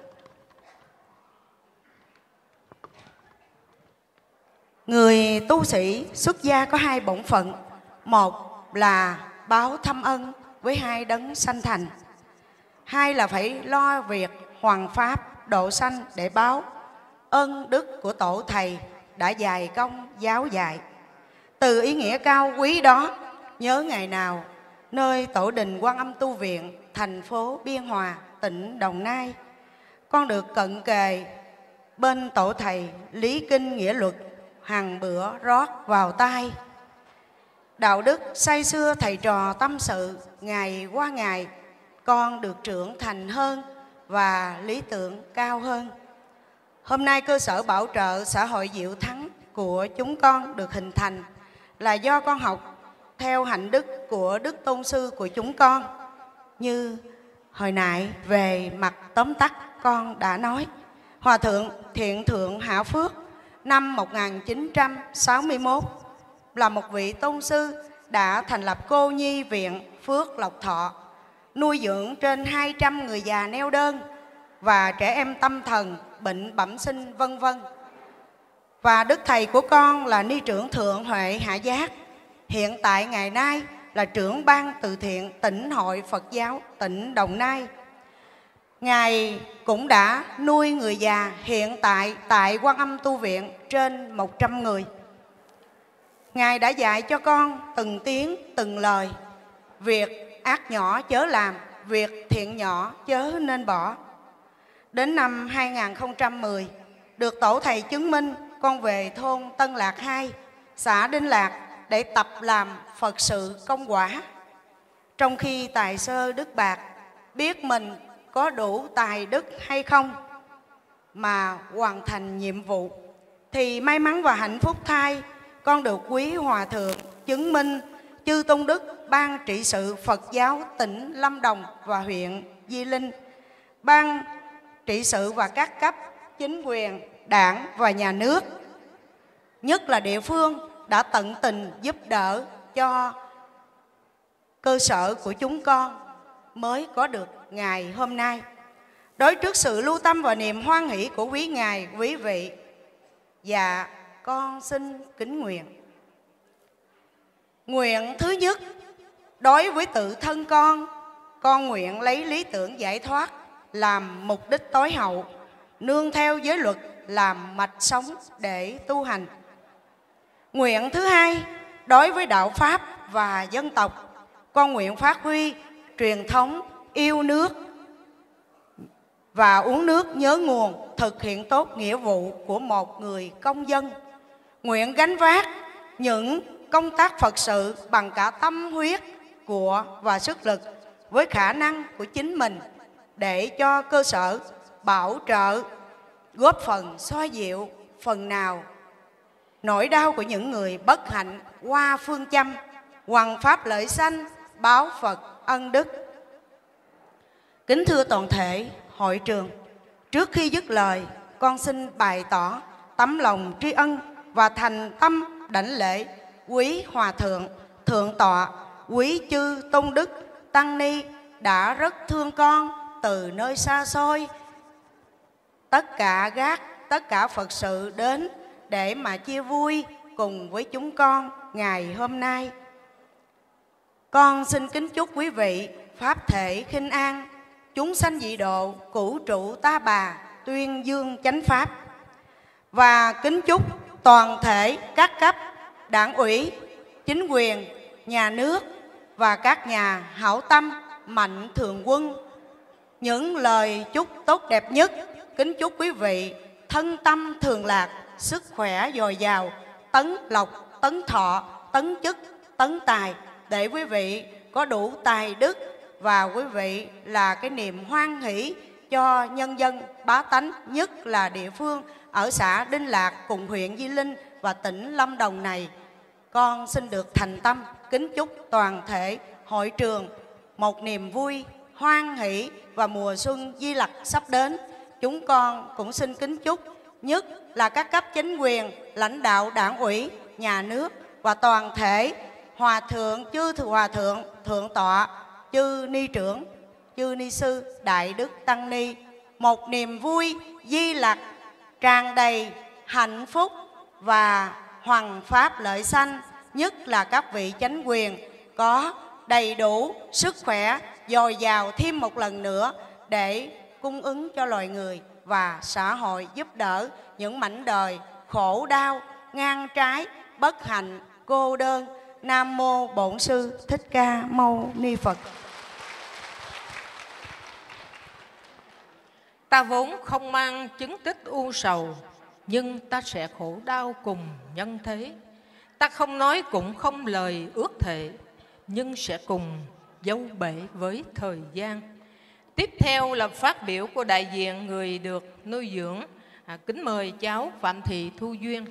Người tu sĩ xuất gia có hai bổn phận, một là báo thăm ân với hai đấng sanh thành, hai là phải lo việc hoằng pháp độ sanh để báo ân đức của tổ thầy đã dày công giáo dạy. Từ ý nghĩa cao quý đó, nhớ ngày nào nơi tổ đình Quan Âm Tu Viện, thành phố Biên Hòa, tỉnh Đồng Nai, con được cận kề bên tổ thầy lý kinh nghĩa luật, hàng bữa rót vào tai. Đạo đức say xưa thầy trò tâm sự, ngày qua ngày con được trưởng thành hơn và lý tưởng cao hơn. Hôm nay cơ sở bảo trợ xã hội Diệu Thắng của chúng con được hình thành là do con học theo hạnh đức của Đức Tôn Sư của chúng con. Như hồi nãy về mặt tóm tắt con đã nói, Hòa Thượng Thiện Thượng Hạ Phước năm 1961 là một vị tôn sư đã thành lập Cô Nhi Viện Phước Lộc Thọ, nuôi dưỡng trên 200 người già neo đơn và trẻ em tâm thần, bệnh bẩm sinh vân vân. Và đức thầy của con là Ni trưởng Thượng Huệ Hạ Giác, hiện tại ngày nay là trưởng ban từ thiện tỉnh hội Phật giáo tỉnh Đồng Nai. Ngài cũng đã nuôi người già hiện tại tại Quan Âm Tu Viện trên 100 người. Ngài đã dạy cho con từng tiếng từng lời. Việc ác nhỏ chớ làm, việc thiện nhỏ chớ nên bỏ. Đến năm 2010, được tổ thầy chứng minh, con về thôn Tân Lạc 2, xã Đinh Lạc để tập làm Phật sự công quả. Trong khi tài sơ đức bạc, biết mình có đủ tài đức hay không mà hoàn thành nhiệm vụ, thì may mắn và hạnh phúc thay, con được quý Hòa Thượng chứng minh Chư Tôn Đức Ban trị sự Phật giáo tỉnh Lâm Đồng và huyện Di Linh, ban trị sự và các cấp chính quyền, đảng và nhà nước, nhất là địa phương, đã tận tình giúp đỡ cho cơ sở của chúng con mới có được ngày hôm nay. Đối trước sự lưu tâm và niềm hoan hỷ của quý ngài, quý vị, dạ con xin kính nguyện. Nguyện thứ nhất, đối với tự thân con nguyện lấy lý tưởng giải thoát làm mục đích tối hậu, nương theo giới luật làm mạch sống để tu hành. Nguyện thứ hai, đối với đạo Pháp và dân tộc, con nguyện phát huy truyền thống yêu nước và uống nước nhớ nguồn, thực hiện tốt nghĩa vụ của một người công dân. Nguyện gánh vác những công tác Phật sự bằng cả tâm huyết và sức lực với khả năng của chính mình, để cho cơ sở bảo trợ, góp phần xoa dịu phần nào nỗi đau của những người bất hạnh qua phương châm hoằng pháp lợi sanh, báo Phật ân đức. Kính thưa toàn thể hội trường, trước khi dứt lời, con xin bày tỏ tấm lòng tri ân và thành tâm đảnh lễ quý Hòa Thượng, Thượng tọa, quý Chư Tôn Đức Tăng Ni đã rất thương con từ nơi xa xôi, tất cả Phật sự đến để mà chia vui cùng với chúng con ngày hôm nay. Con xin kính chúc quý vị pháp thể khinh an, chúng sanh dị độ, cửu trụ ta bà, tuyên dương chánh pháp. Và kính chúc toàn thể các cấp đảng ủy, chính quyền, nhà nước và các nhà hảo tâm, mạnh thường quân những lời chúc tốt đẹp nhất. Kính chúc quý vị thân tâm thường lạc, sức khỏe dồi dào, tấn lộc, tấn thọ, tấn chức, tấn tài, để quý vị có đủ tài đức và quý vị là cái niềm hoan hỷ cho nhân dân bá tánh, nhất là địa phương ở xã Đinh Lạc cùng huyện Di Linh và tỉnh Lâm Đồng này. Con xin được thành tâm kính chúc toàn thể hội trường một niềm vui, hoan hỷ và mùa xuân Di Lặc sắp đến. Chúng con cũng xin kính chúc nhất là các cấp chính quyền, lãnh đạo đảng ủy, nhà nước và toàn thể Hòa Thượng, Chư Hòa Thượng, Thượng tọa, Chư Ni trưởng, Chư Ni sư, Đại Đức Tăng Ni, một niềm vui Di Lặc tràn đầy hạnh phúc và hoằng pháp lợi sanh, nhất là các vị chánh quyền có đầy đủ sức khỏe dồi dào thêm một lần nữa để cung ứng cho loài người và xã hội, giúp đỡ những mảnh đời khổ đau, ngang trái, bất hạnh, cô đơn. Nam mô Bổn Sư Thích Ca Mâu Ni Phật. Ta vốn không mang chứng tích u sầu, nhưng ta sẽ khổ đau cùng nhân thế. Ta không nói cũng không lời ước thệ, nhưng sẽ cùng dâu bể với thời gian. Tiếp theo là phát biểu của đại diện người được nuôi dưỡng. Kính mời cháu Phạm Thị Thu Duyên.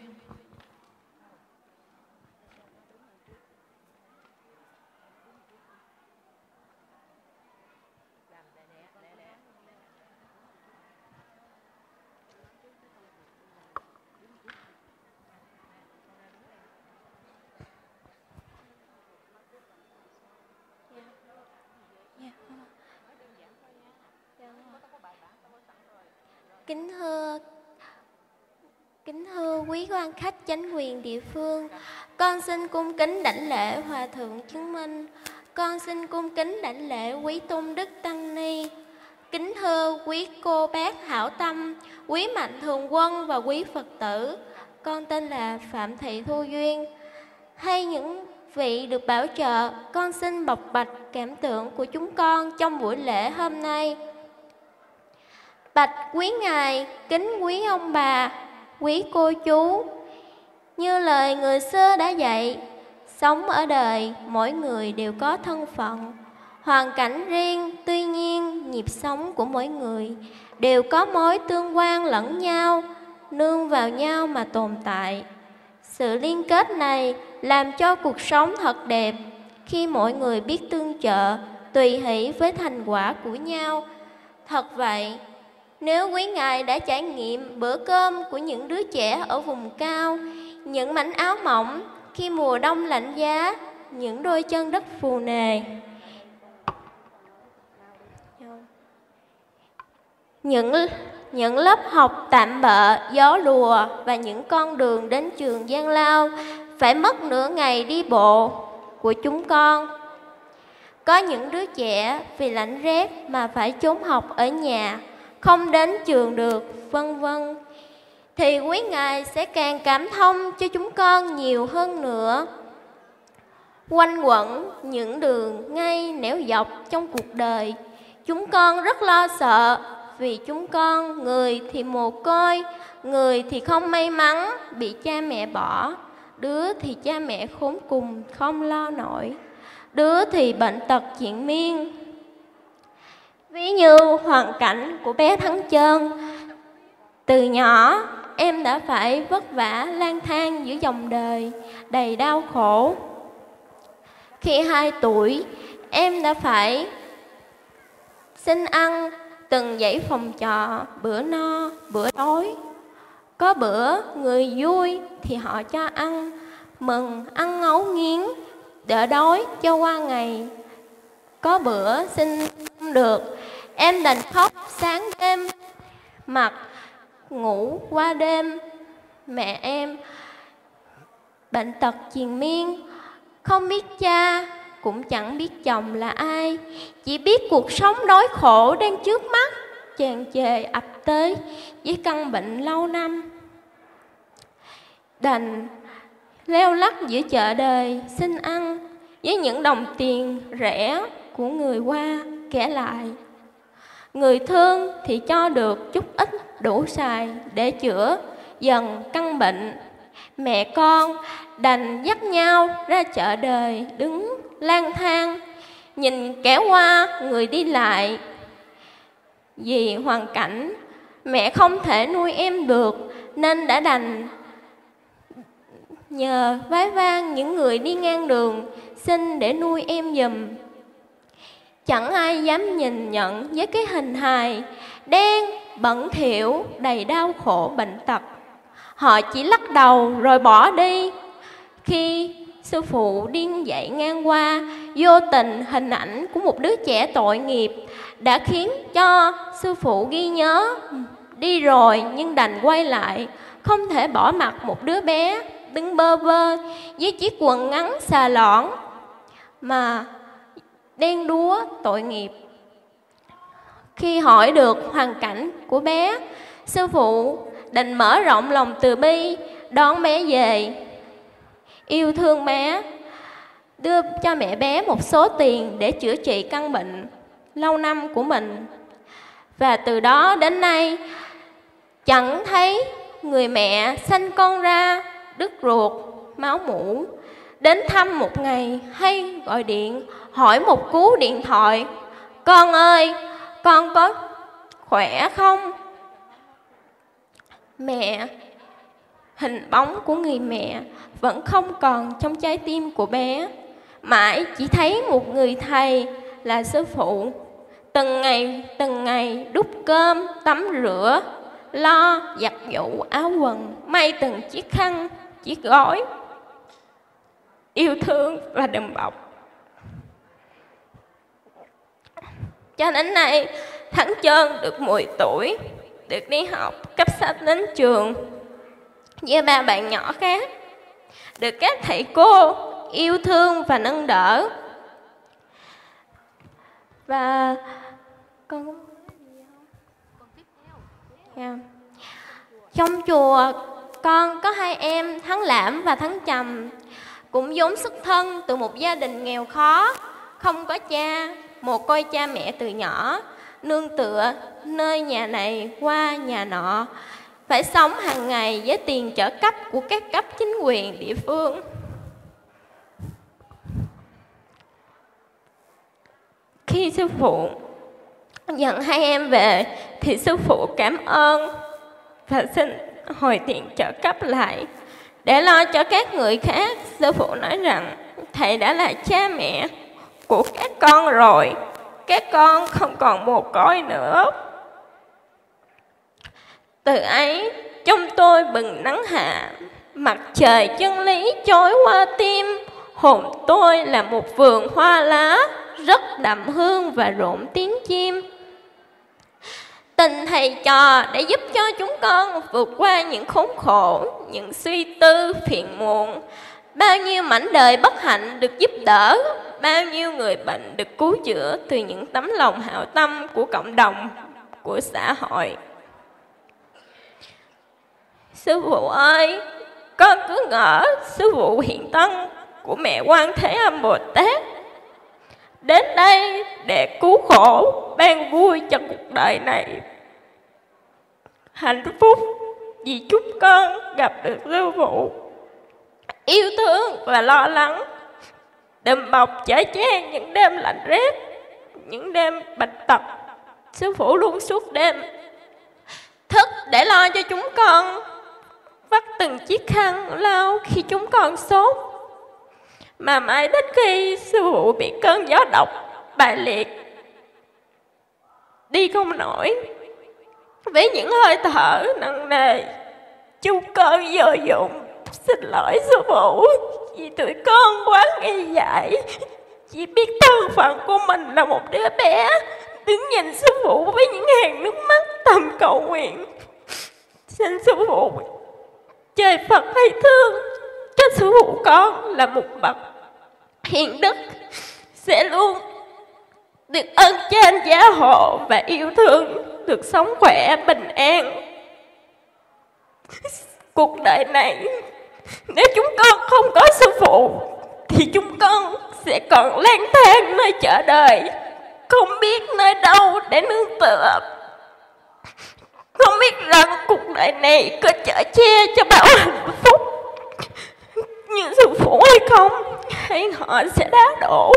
Kính thưa quý quan khách chánh quyền địa phương, con xin cung kính đảnh lễ Hòa Thượng chứng minh. Con xin cung kính đảnh lễ quý Tôn Đức Tăng Ni. Kính thưa quý cô bác hảo tâm, quý mạnh thường quân và quý Phật tử. Con tên là Phạm Thị Thu Duyên. hay những vị được bảo trợ, con xin bộc bạch cảm tưởng của chúng con trong buổi lễ hôm nay. Bạch quý ngài, kính quý ông bà, quý cô chú, như lời người xưa đã dạy, sống ở đời mỗi người đều có thân phận, hoàn cảnh riêng, tuy nhiên nhịp sống của mỗi người đều có mối tương quan lẫn nhau, nương vào nhau mà tồn tại. Sự liên kết này làm cho cuộc sống thật đẹp khi mỗi người biết tương trợ, tùy hỷ với thành quả của nhau. Thật vậy, nếu quý ngài đã trải nghiệm bữa cơm của những đứa trẻ ở vùng cao, những mảnh áo mỏng khi mùa đông lạnh giá, những đôi chân đất phù nề, những lớp học tạm bợ, gió lùa và những con đường đến trường gian lao phải mất nửa ngày đi bộ của chúng con. Có những đứa trẻ vì lạnh rét mà phải trốn học ở nhà, không đến trường được, vân vân. Thì quý ngài sẽ càng cảm thông cho chúng con nhiều hơn nữa. Quanh quẩn những đường ngay nẻo dọc trong cuộc đời, chúng con rất lo sợ vì chúng con, người thì mồ côi, người thì không may mắn bị cha mẹ bỏ, đứa thì cha mẹ khốn cùng không lo nổi, đứa thì bệnh tật triền miên. Ví như hoàn cảnh của bé Thắng Trơn, từ nhỏ em đã phải vất vả lang thang giữa dòng đời đầy đau khổ. Khi 2 tuổi, em đã phải xin ăn từng dãy phòng trọ, bữa no, bữa đói. Có bữa người vui thì họ cho ăn, mừng ăn ngấu nghiến, đỡ đói cho qua ngày. Có bữa xin không được, em đành khóc sáng đêm, mặc ngủ qua đêm. Mẹ em bệnh tật triền miên, không biết cha, cũng chẳng biết chồng là ai, chỉ biết cuộc sống đói khổ đang trước mắt tràn trề ập tới với căn bệnh lâu năm. Đành leo lắt giữa chợ đời xin ăn với những đồng tiền rẻ của người qua kẻ lại. Người thương thì cho được chút ít đủ xài để chữa dần căn bệnh. Mẹ con đành dắt nhau ra chợ đời đứng lang thang, nhìn kẻ qua người đi lại. Vì hoàn cảnh mẹ không thể nuôi em được nên đã đành nhờ vái van những người đi ngang đường xin để nuôi em giùm. Chẳng ai dám nhìn nhận với cái hình hài đen bẩn thỉu đầy đau khổ bệnh tật. Họ chỉ lắc đầu rồi bỏ đi. Khi sư phụ đi dạy ngang qua, vô tình hình ảnh của một đứa trẻ tội nghiệp đã khiến cho sư phụ ghi nhớ. Đi rồi nhưng đành quay lại, không thể bỏ mặc một đứa bé đứng bơ vơ với chiếc quần ngắn xà lõn mà đen đúa tội nghiệp. Khi hỏi được hoàn cảnh của bé, sư phụ đành mở rộng lòng từ bi đón bé về, yêu thương bé, đưa cho mẹ bé một số tiền để chữa trị căn bệnh lâu năm của mình. Và từ đó đến nay chẳng thấy người mẹ sanh con ra đứt ruột, máu mủ, đến thăm một ngày hay gọi điện hỏi một cú điện thoại: con ơi, con có khỏe không? Mẹ, hình bóng của người mẹ vẫn không còn trong trái tim của bé. Mãi chỉ thấy một người thầy là sư phụ, từng ngày đút cơm, tắm rửa, lo giặt giũ áo quần, may từng chiếc khăn, chiếc gói, yêu thương và đùm bọc. Cho đến nay, Thắng Trơn được 10 tuổi, được đi học, cấp sách đến trường với 3 bạn nhỏ khác, được các thầy cô yêu thương và nâng đỡ. Và con có gì không? Trong chùa con có 2 em, Thắng Lãm và Thắng Trầm. cũng vốn xuất thân từ một gia đình nghèo khó, không có cha, mồ côi cha mẹ từ nhỏ, nương tựa nơi nhà này qua nhà nọ, phải sống hàng ngày với tiền trợ cấp của các cấp chính quyền địa phương. Khi sư phụ dẫn hai em về thì sư phụ cảm ơn và xin hồi tiền trợ cấp lại để lo cho các người khác. Sư phụ nói rằng thầy đã là cha mẹ của các con rồi, các con không còn mồ côi nữa. Từ ấy trong tôi bừng nắng hạ, mặt trời chân lý chói qua tim, hồn tôi là một vườn hoa lá rất đậm hương và rộn tiếng chim. Tình thầy trò để giúp cho chúng con vượt qua những khốn khổ, những suy tư phiền muộn. Bao nhiêu mảnh đời bất hạnh được giúp đỡ, bao nhiêu người bệnh được cứu chữa từ những tấm lòng hảo tâm của cộng đồng, của xã hội. Sư phụ ơi, con cứ ngỡ sư phụ hiện thân của mẹ Quan Thế Âm Bồ Tát đến đây để cứu khổ, ban vui cho cuộc đời này. Hạnh phúc vì chúng con gặp được sư phụ yêu thương và lo lắng, đùm bọc chở che những đêm lạnh rét, những đêm bệnh tật. Sư phụ luôn suốt đêm thức để lo cho chúng con, vắt từng chiếc khăn lau khi chúng con sốt. Mà mãi đến khi sư phụ bị cơn gió độc bại liệt, đi không nổi, với những hơi thở nặng nề, chúng con vô dụng xin lỗi sư phụ vì tụi con quá ngây dại, chỉ biết thân phận của mình là một đứa bé, đứng nhìn sư phụ với những hàng nước mắt thầm cầu nguyện. Xin sư phụ trời Phật hãy thương cho sư phụ con là một bậc hiền đức, sẽ luôn được ơn trên gia hộ và yêu thương, được sống khỏe bình an. Cuộc đời này nếu chúng con không có sư phụ thì chúng con sẽ còn lang thang nơi chợ đời, không biết nơi đâu để nương tựa, không biết rằng cuộc đời này có chở che cho bao hạnh phúc như sư phụ hay không, hay họ sẽ đá đổ.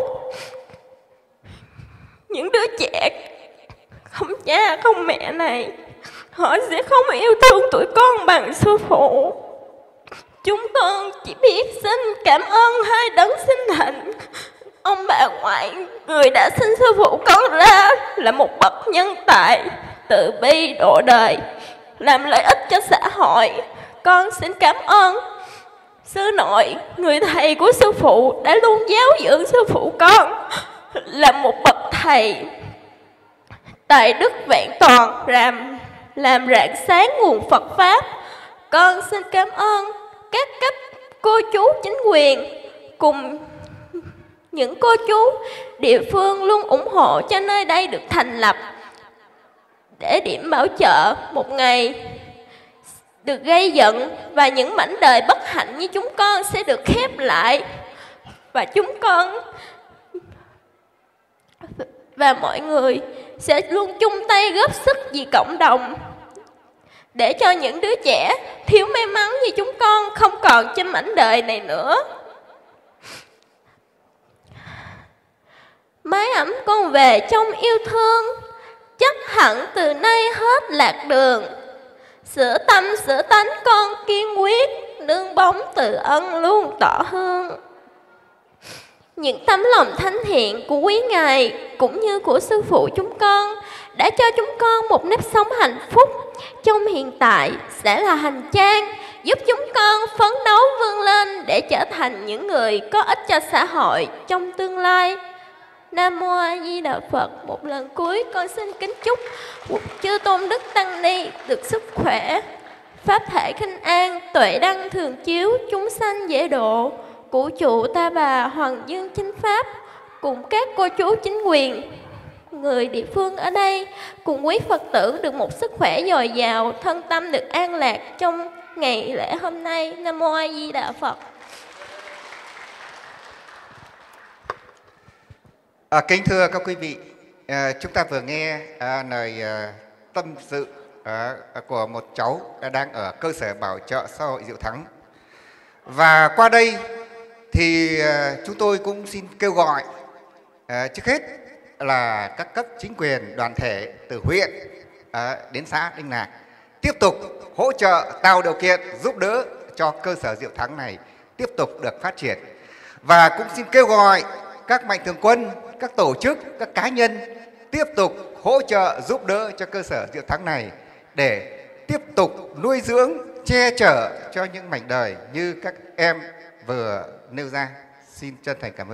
Những đứa trẻ không cha không mẹ này, họ sẽ không yêu thương tụi con bằng sư phụ. Chúng con chỉ biết xin cảm ơn hai đấng sinh thành, ông bà ngoại người đã sinh sư phụ con ra là một bậc nhân tài, từ bi độ đời, làm lợi ích cho xã hội. Con xin cảm ơn sư nội, người thầy của sư phụ đã luôn giáo dưỡng sư phụ con là một bậc thầy tài đức vẹn toàn, làm rạng sáng nguồn Phật pháp. Con xin cảm ơn các cấp cô chú chính quyền cùng những cô chú địa phương luôn ủng hộ cho nơi đây được thành lập để điểm bảo trợ một ngày được gây dựng, và những mảnh đời bất hạnh như chúng con sẽ được khép lại, và chúng con và mọi người sẽ luôn chung tay góp sức vì cộng đồng, để cho những đứa trẻ thiếu may mắn như chúng con không còn trên mảnh đời này nữa. Mái ấm con về trong yêu thương, chắc hẳn từ nay hết lạc đường. Sửa tâm sửa tánh con kiên quyết, nương bóng từ ân luôn tỏ hương. Những tấm lòng thánh thiện của quý ngài cũng như của sư phụ chúng con đã cho chúng con một nếp sống hạnh phúc trong hiện tại, sẽ là hành trang giúp chúng con phấn đấu vươn lên để trở thành những người có ích cho xã hội trong tương lai. Nam Mô A Di Đà Phật. Một lần cuối con xin kính chúc chư tôn đức tăng ni được sức khỏe, pháp thể khinh an, tuệ đăng thường chiếu, chúng sanh dễ độ, cụ trụ ta bà hoàng dương chính pháp, cùng các cô chú chính quyền, người địa phương ở đây, cùng quý Phật tử được một sức khỏe dồi dào, thân tâm được an lạc trong ngày lễ hôm nay. Nam Mô A Di Đà Phật. Kính thưa các quý vị, chúng ta vừa nghe lời tâm sự của một cháu đang ở cơ sở bảo trợ xã hội Diệu Thắng. Và qua đây thì chúng tôi cũng xin kêu gọi trước hết là các cấp chính quyền đoàn thể từ huyện đến xã Đinh Lạc tiếp tục hỗ trợ, tạo điều kiện giúp đỡ cho cơ sở Diệu Thắng này tiếp tục được phát triển. Và cũng xin kêu gọi các mạnh thường quân, các tổ chức, các cá nhân tiếp tục hỗ trợ giúp đỡ cho cơ sở Diệu Thắng này để tiếp tục nuôi dưỡng, che chở cho những mảnh đời như các em vừa nêu ra. Xin chân thành cảm ơn.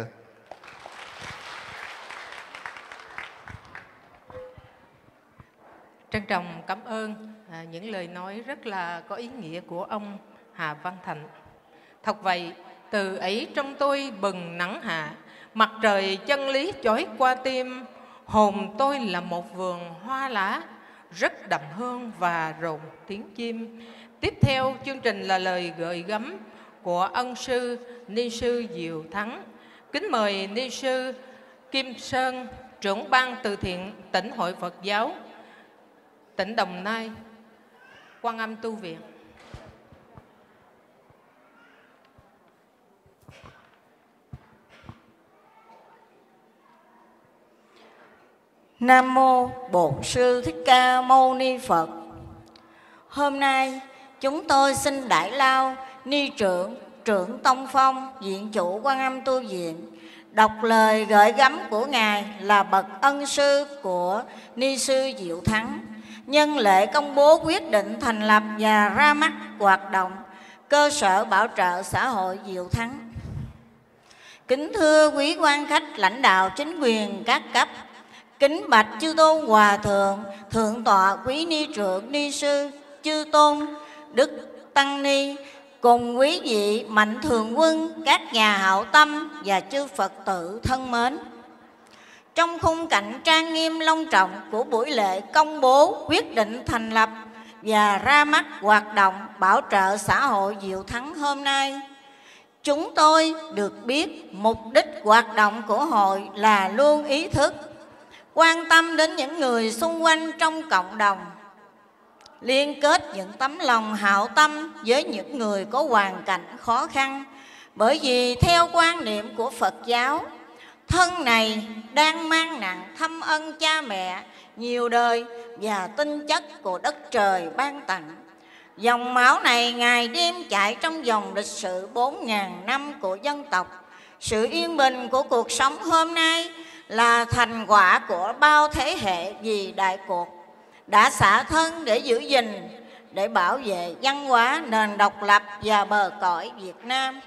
Trân trọng cảm ơn những lời nói rất là có ý nghĩa của ông Hà Văn Thành. Thật vậy, từ ấy trong tôi bừng nắng hạ, mặt trời chân lý chói qua tim, hồn tôi là một vườn hoa lá, rất đậm hương và rộn tiếng chim. Tiếp theo chương trình là lời gợi gắm của ân sư ni sư Diệu Thắng. Kính mời ni sư Kim Sơn, trưởng ban từ thiện tỉnh Hội Phật giáo tỉnh Đồng Nai, Quan Âm tu viện. Nam mô Bổn Sư Thích Ca Mâu Ni Phật. Hôm nay chúng tôi xin Đại Lao Ni trưởng Tông Phong, viện chủ Quan Âm tu viện đọc lời gửi gắm của Ngài là bậc ân sư của ni sư Diệu Thắng nhân lễ công bố quyết định thành lập và ra mắt hoạt động cơ sở bảo trợ xã hội Diệu Thắng. Kính thưa quý quan khách, lãnh đạo chính quyền các cấp, kính bạch chư tôn hòa thượng, thượng tọa quý ni trưởng ni sư, chư tôn đức tăng ni, cùng quý vị mạnh thường quân, các nhà hảo tâm và chư Phật tử thân mến. Trong khung cảnh trang nghiêm long trọng của buổi lễ công bố quyết định thành lập và ra mắt hoạt động bảo trợ xã hội Diệu Thắng hôm nay, chúng tôi được biết mục đích hoạt động của hội là luôn ý thức, quan tâm đến những người xung quanh trong cộng đồng, liên kết những tấm lòng hảo tâm với những người có hoàn cảnh khó khăn. Bởi vì theo quan niệm của Phật giáo, thân này đang mang nặng thâm ân cha mẹ nhiều đời và tinh chất của đất trời ban tặng. Dòng máu này ngày đêm chạy trong dòng lịch sử 4.000 năm của dân tộc. Sự yên bình của cuộc sống hôm nay là thành quả của bao thế hệ vì đại cuộc đã xả thân để giữ gìn, để bảo vệ văn hóa, nền độc lập và bờ cõi Việt Nam.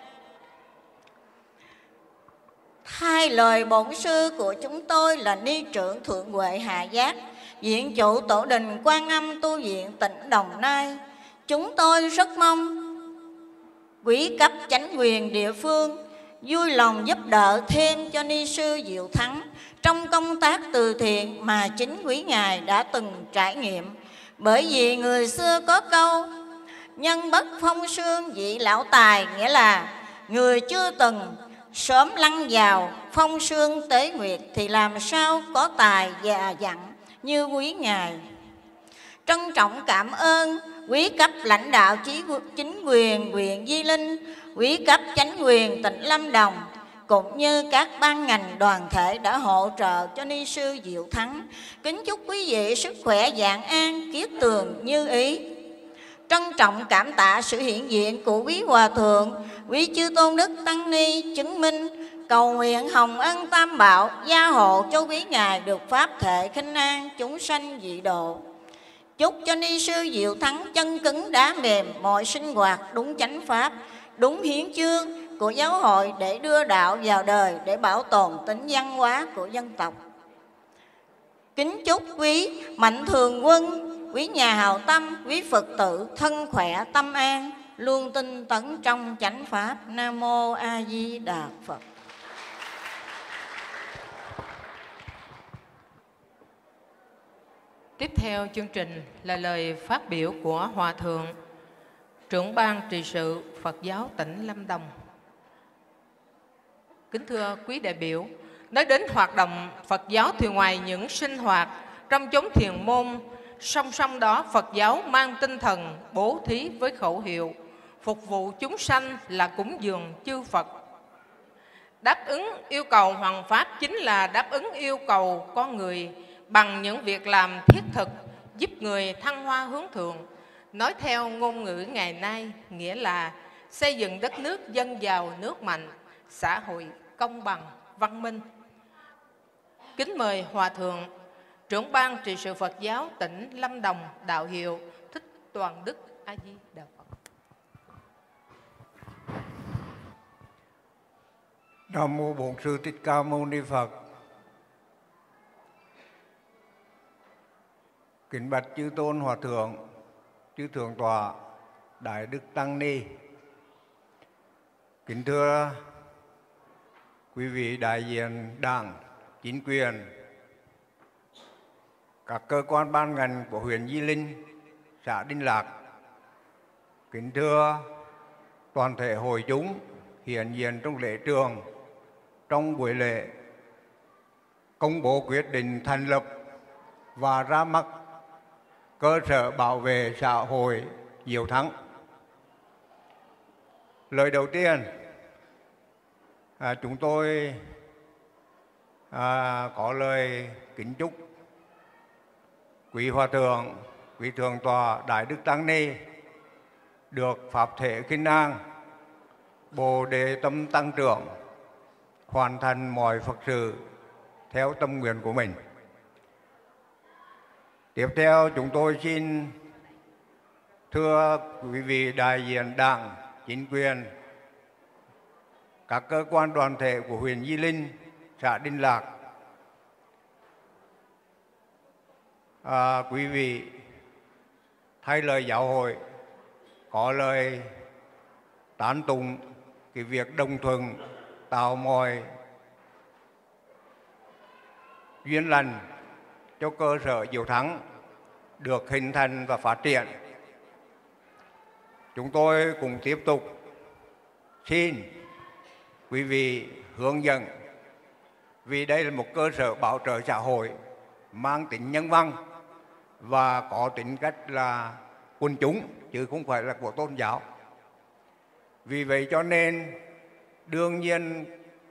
Thay lời bổn sư của chúng tôi là ni trưởng Thượng Huệ Hạ Giác, viện chủ Tổ đình Quan Âm tu viện tỉnh Đồng Nai, chúng tôi rất mong quý cấp chánh quyền địa phương vui lòng giúp đỡ thêm cho ni sư Diệu Thắng trong công tác từ thiện mà chính quý Ngài đã từng trải nghiệm. Bởi vì người xưa có câu nhân bất phong sương vị lão tài, nghĩa là người chưa từng sớm lăn vào phong sương tế nguyệt thì làm sao có tài già dặn như quý Ngài. Trân trọng cảm ơn quý cấp lãnh đạo chính quyền huyện Di Linh, quý cấp chánh quyền tỉnh Lâm Đồng, cũng như các ban ngành đoàn thể đã hỗ trợ cho ni sư Diệu Thắng. Kính chúc quý vị sức khỏe vạn an, kiết tường như ý. Trân trọng cảm tạ sự hiện diện của quý hòa thượng, quý chư tôn đức tăng ni chứng minh, cầu nguyện hồng ân tam bảo gia hộ cho quý Ngài được pháp thể khinh an chúng sanh dị độ. Chúc cho ni sư Diệu Thắng chân cứng đá mềm, mọi sinh hoạt đúng chánh pháp, đúng hiến chương của giáo hội để đưa đạo vào đời, để bảo tồn tính văn hóa của dân tộc. Kính chúc quý mạnh thường quân, quý nhà hào tâm, quý Phật tử thân khỏe tâm an, luôn tinh tấn trong chánh pháp. Nam mô A Di Đà Phật. Tiếp theo chương trình là lời phát biểu của Hòa Thượng, trưởng ban trị sự Phật giáo tỉnh Lâm Đồng. Kính thưa quý đại biểu, Nói đến hoạt động Phật giáo thì ngoài những sinh hoạt trong chốn thiền môn, song song đó Phật giáo mang tinh thần bố thí với khẩu hiệu phục vụ chúng sanh là cúng dường chư Phật. Đáp ứng yêu cầu hoằng pháp chính là đáp ứng yêu cầu con người bằng những việc làm thiết thực giúp người thăng hoa hướng thượng. Nói theo ngôn ngữ ngày nay nghĩa là xây dựng đất nước dân giàu nước mạnh, xã hội công bằng, văn minh. Kính mời Hòa Thượng, trưởng ban trị sự Phật giáo tỉnh Lâm Đồng, đạo hiệu Thích Toàn Đức A Di Đà Phật. Nam mô Bổn Sư Thích Ca Mâu Ni Phật. Kính bạch chư tôn Hòa Thượng, chư Thượng tọa, Đại Đức Tăng Ni. Kính thưa quý vị đại diện Đảng, chính quyền, các cơ quan ban ngành của huyện Di Linh, xã Đinh Lạc. Kính thưa toàn thể hội chúng hiện diện trong lễ trường, trong buổi lễ công bố quyết định thành lập và ra mắt cơ sở bảo vệ xã hội Diệu Thắng. Lời đầu tiên, chúng tôi có lời kính chúc quý Hòa Thượng, quý Thượng tọa Đại Đức Tăng Ni được pháp thể kinh an, bồ đề tâm tăng trưởng, hoàn thành mọi Phật sự theo tâm nguyện của mình. Tiếp theo chúng tôi xin thưa quý vị đại diện Đảng, chính quyền, các cơ quan đoàn thể của huyện Di Linh, xã Đinh Lạc, quý vị thay lời giáo hội có lời tán tụng cái việc đồng thuận tạo mọi duyên lành cho cơ sở Diệu Thắng được hình thành và phát triển. Chúng tôi cũng tiếp tục xin quý vị hướng dẫn, vì đây là một cơ sở bảo trợ xã hội mang tính nhân văn và có tính cách là quân chúng chứ không phải là của tôn giáo. Vì vậy cho nên đương nhiên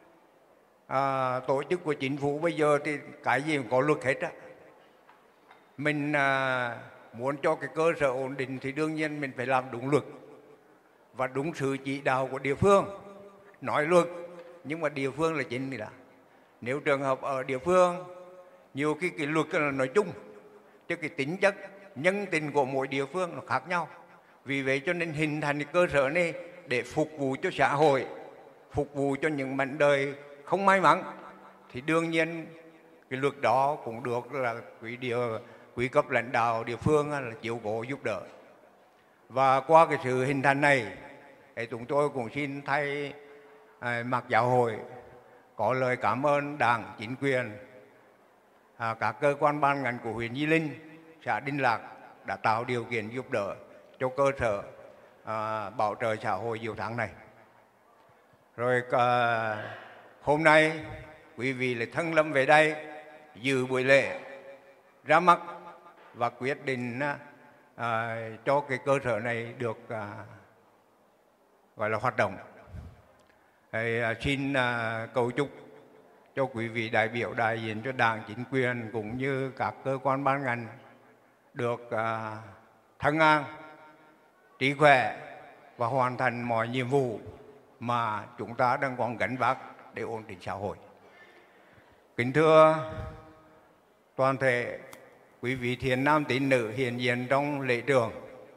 tổ chức của chính phủ bây giờ thì cái gì cũng có luật hết á. Mình muốn cho cái cơ sở ổn định thì đương nhiên mình phải làm đúng luật và đúng sự chỉ đạo của địa phương. Nói luật nhưng mà địa phương là chính là. Nếu trường hợp ở địa phương nhiều khi cái luật là nói chung, chứ cái tính chất nhân tình của mỗi địa phương nó khác nhau. Vì vậy cho nên hình thành cái cơ sở này để phục vụ cho xã hội, phục vụ cho những mảnh đời không may mắn, thì đương nhiên cái luật đó cũng được là quý cấp lãnh đạo địa phương là chịu cố giúp đỡ. Và qua cái sự hình thành này thì chúng tôi cũng xin thay mặt giáo hội có lời cảm ơn Đảng, chính quyền, các cơ quan ban ngành của huyện Di Linh, xã Đinh Lạc đã tạo điều kiện giúp đỡ cho cơ sở bảo trợ xã hội Diệu Thắng này. Rồi hôm nay quý vị lại thân lâm về đây dự buổi lễ ra mắt và quyết định cho cái cơ sở này được gọi là hoạt động. Xin cầu chúc cho quý vị đại biểu đại diện cho Đảng, chính quyền cũng như các cơ quan ban ngành được thân an, trí khỏe và hoàn thành mọi nhiệm vụ mà chúng ta đang còn gánh vác để ổn định xã hội. Kính thưa toàn thể quý vị thiện nam tín nữ hiện diện trong lễ trường,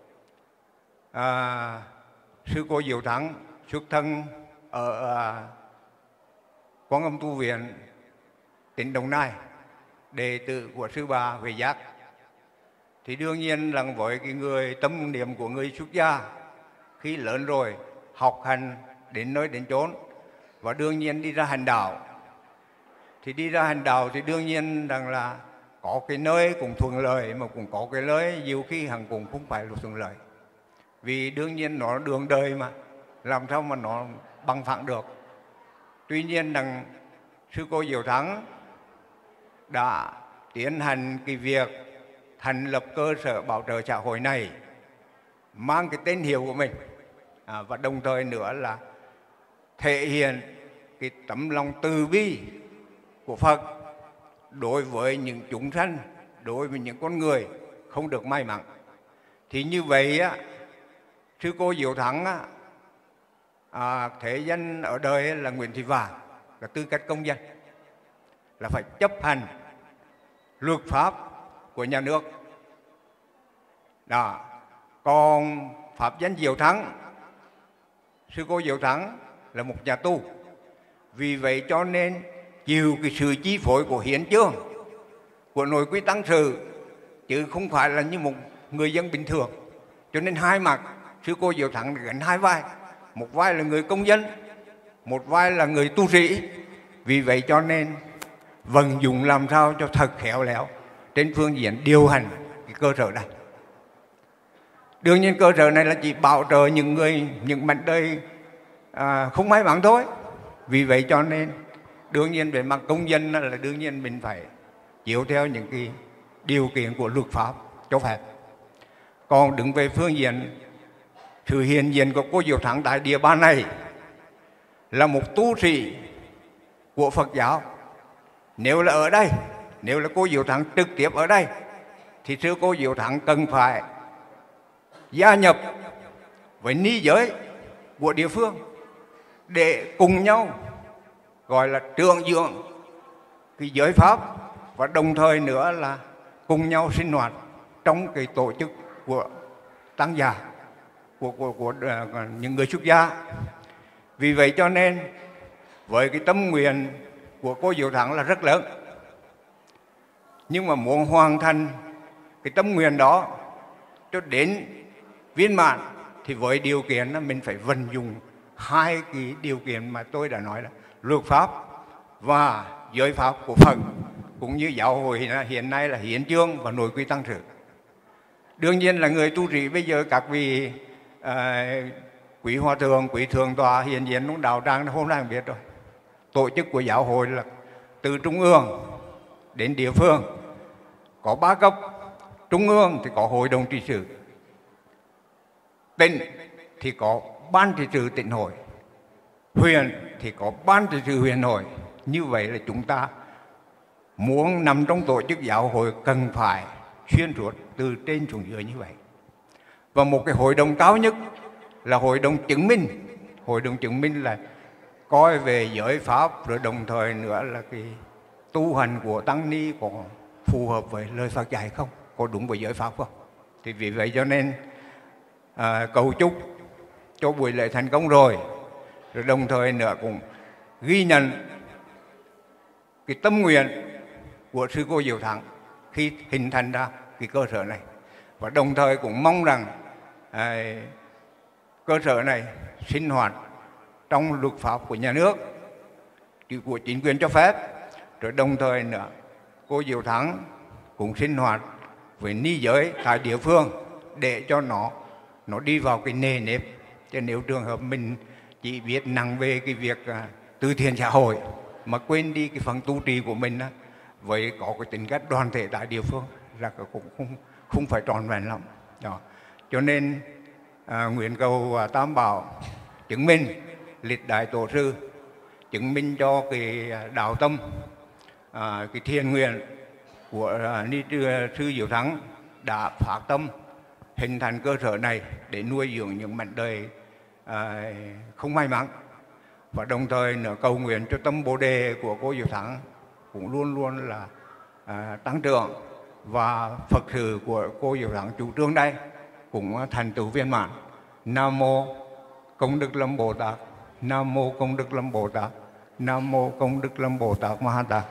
sư cô Diệu Thắng xuất thân ở Quang Âm Tu Viện, tỉnh Đồng Nai, đệ tử của sư bà Huệ Giác. Thì đương nhiên là với cái người tâm niệm của người xuất gia, khi lớn rồi học hành đến nơi đến chốn và đương nhiên đi ra hành đạo. Thì đi ra hành đạo thì đương nhiên rằng là có cái nơi cũng thuận lợi mà cũng có cái nơi nhiều khi hằng cũng không phải là thuận lợi. Vì đương nhiên nó đường đời mà, làm sao mà nó bằng phẳng được. Tuy nhiên rằng sư cô Diệu Thắng đã tiến hành cái việc thành lập cơ sở bảo trợ xã hội này mang cái tên hiệu của mình, và đồng thời nữa là thể hiện cái tấm lòng từ bi của Phật đối với những chúng sanh, đối với những con người không được may mắn. Thì như vậy á, sư cô Diệu Thắng á, thế dân ở đời là Nguyễn Thị Vàng, là tư cách công dân, là phải chấp hành luật pháp của nhà nước. Đó. Còn pháp danh Diệu Thắng, sư cô Diệu Thắng là một nhà tu, vì vậy cho nên chịu cái sự chi phối của hiến chương, của nội quy tăng sự, chứ không phải là như một người dân bình thường. Cho nên hai mặt sư cô Diệu Thắng gánh hai vai, một vai là người công dân, một vai là người tu sĩ. Vì vậy cho nên vận dụng làm sao cho thật khéo léo trên phương diện điều hành cái cơ sở này. Đương nhiên cơ sở này là chỉ bảo trợ những mảnh đời không may mắn thôi. Vì vậy cho nên đương nhiên về mặt công dân là đương nhiên mình phải chiếu theo những cái điều kiện của luật pháp cho phép. Còn đứng về phương diện sự hiện diện của cô Diệu Thắng tại địa bàn này là một tu sĩ của Phật giáo. Nếu là ở đây, nếu là cô Diệu Thắng trực tiếp ở đây, thì sư cô Diệu Thắng cần phải gia nhập với ni giới của địa phương để cùng nhau gọi là trưởng dưỡng cái giới pháp, và đồng thời nữa là cùng nhau sinh hoạt trong cái tổ chức của tăng già, của những người xuất gia. Vì vậy cho nên với cái tâm nguyện của cô Diệu Thắng là rất lớn, nhưng mà muốn hoàn thành cái tâm nguyện đó cho đến viên mãn thì với điều kiện là mình phải vận dụng hai cái điều kiện mà tôi đã nói là luật pháp và giới pháp của Phật, cũng như giáo hội hiện nay là hiến chương và nội quy tăng sự. Đương nhiên là người tu sĩ bây giờ các vị quý hòa thượng, quý thượng tọa hiện diện trong đạo tràng hôm nay biết rồi. Tổ chức của giáo hội là từ trung ương đến địa phương có 3 cấp. Trung ương thì có hội đồng trị sự, tỉnh thì có ban trị sự tỉnh hội, huyện thì có ban trị sự huyện hội. Như vậy là chúng ta muốn nằm trong tổ chức giáo hội cần phải xuyên suốt từ trên xuống dưới như vậy. Và một cái hội đồng cao nhất là hội đồng chứng minh. Hội đồng chứng minh là coi về giới pháp, rồi đồng thời nữa là cái tu hành của tăng ni có phù hợp với lời Phật dạy không, có đúng với giới pháp không. Thì vì vậy cho nên cầu chúc cho buổi lễ thành công rồi đồng thời nữa cũng ghi nhận cái tâm nguyện của sư cô Diệu Thắng khi hình thành ra cái cơ sở này, và đồng thời cũng mong rằng cơ sở này sinh hoạt trong luật pháp của nhà nước, của chính quyền cho phép, rồi đồng thời nữa cô Diệu Thắng cũng sinh hoạt với ni giới tại địa phương để cho nó đi vào cái nề nếp. Chứ nếu trường hợp mình chỉ biết nặng về cái việc từ thiện xã hội mà quên đi cái phần tu trì của mình với có cái tính cách đoàn thể tại địa phương là cũng không phải tròn vẹn lắm. Đó. Cho nên nguyện cầu Tam Bảo chứng minh lịch đại tổ sư, chứng minh cho cái đạo tâm, cái thiền nguyện của ni sư Diệu Thắng đã phát tâm hình thành cơ sở này để nuôi dưỡng những mảnh đời không may mắn, và đồng thời nữa cầu nguyện cho tâm Bồ đề của cô Diệu Thắng cũng luôn luôn là tăng trưởng, và Phật sự của cô Diệu Thắng chủ trương đây cũng thành tựu viên mãn. Nam mô Công Đức Lâm Bồ Tát, Nam mô Công Đức Lâm Bồ Tát, Nam mô Công Đức Lâm Bồ Tát Ma Ha Tát.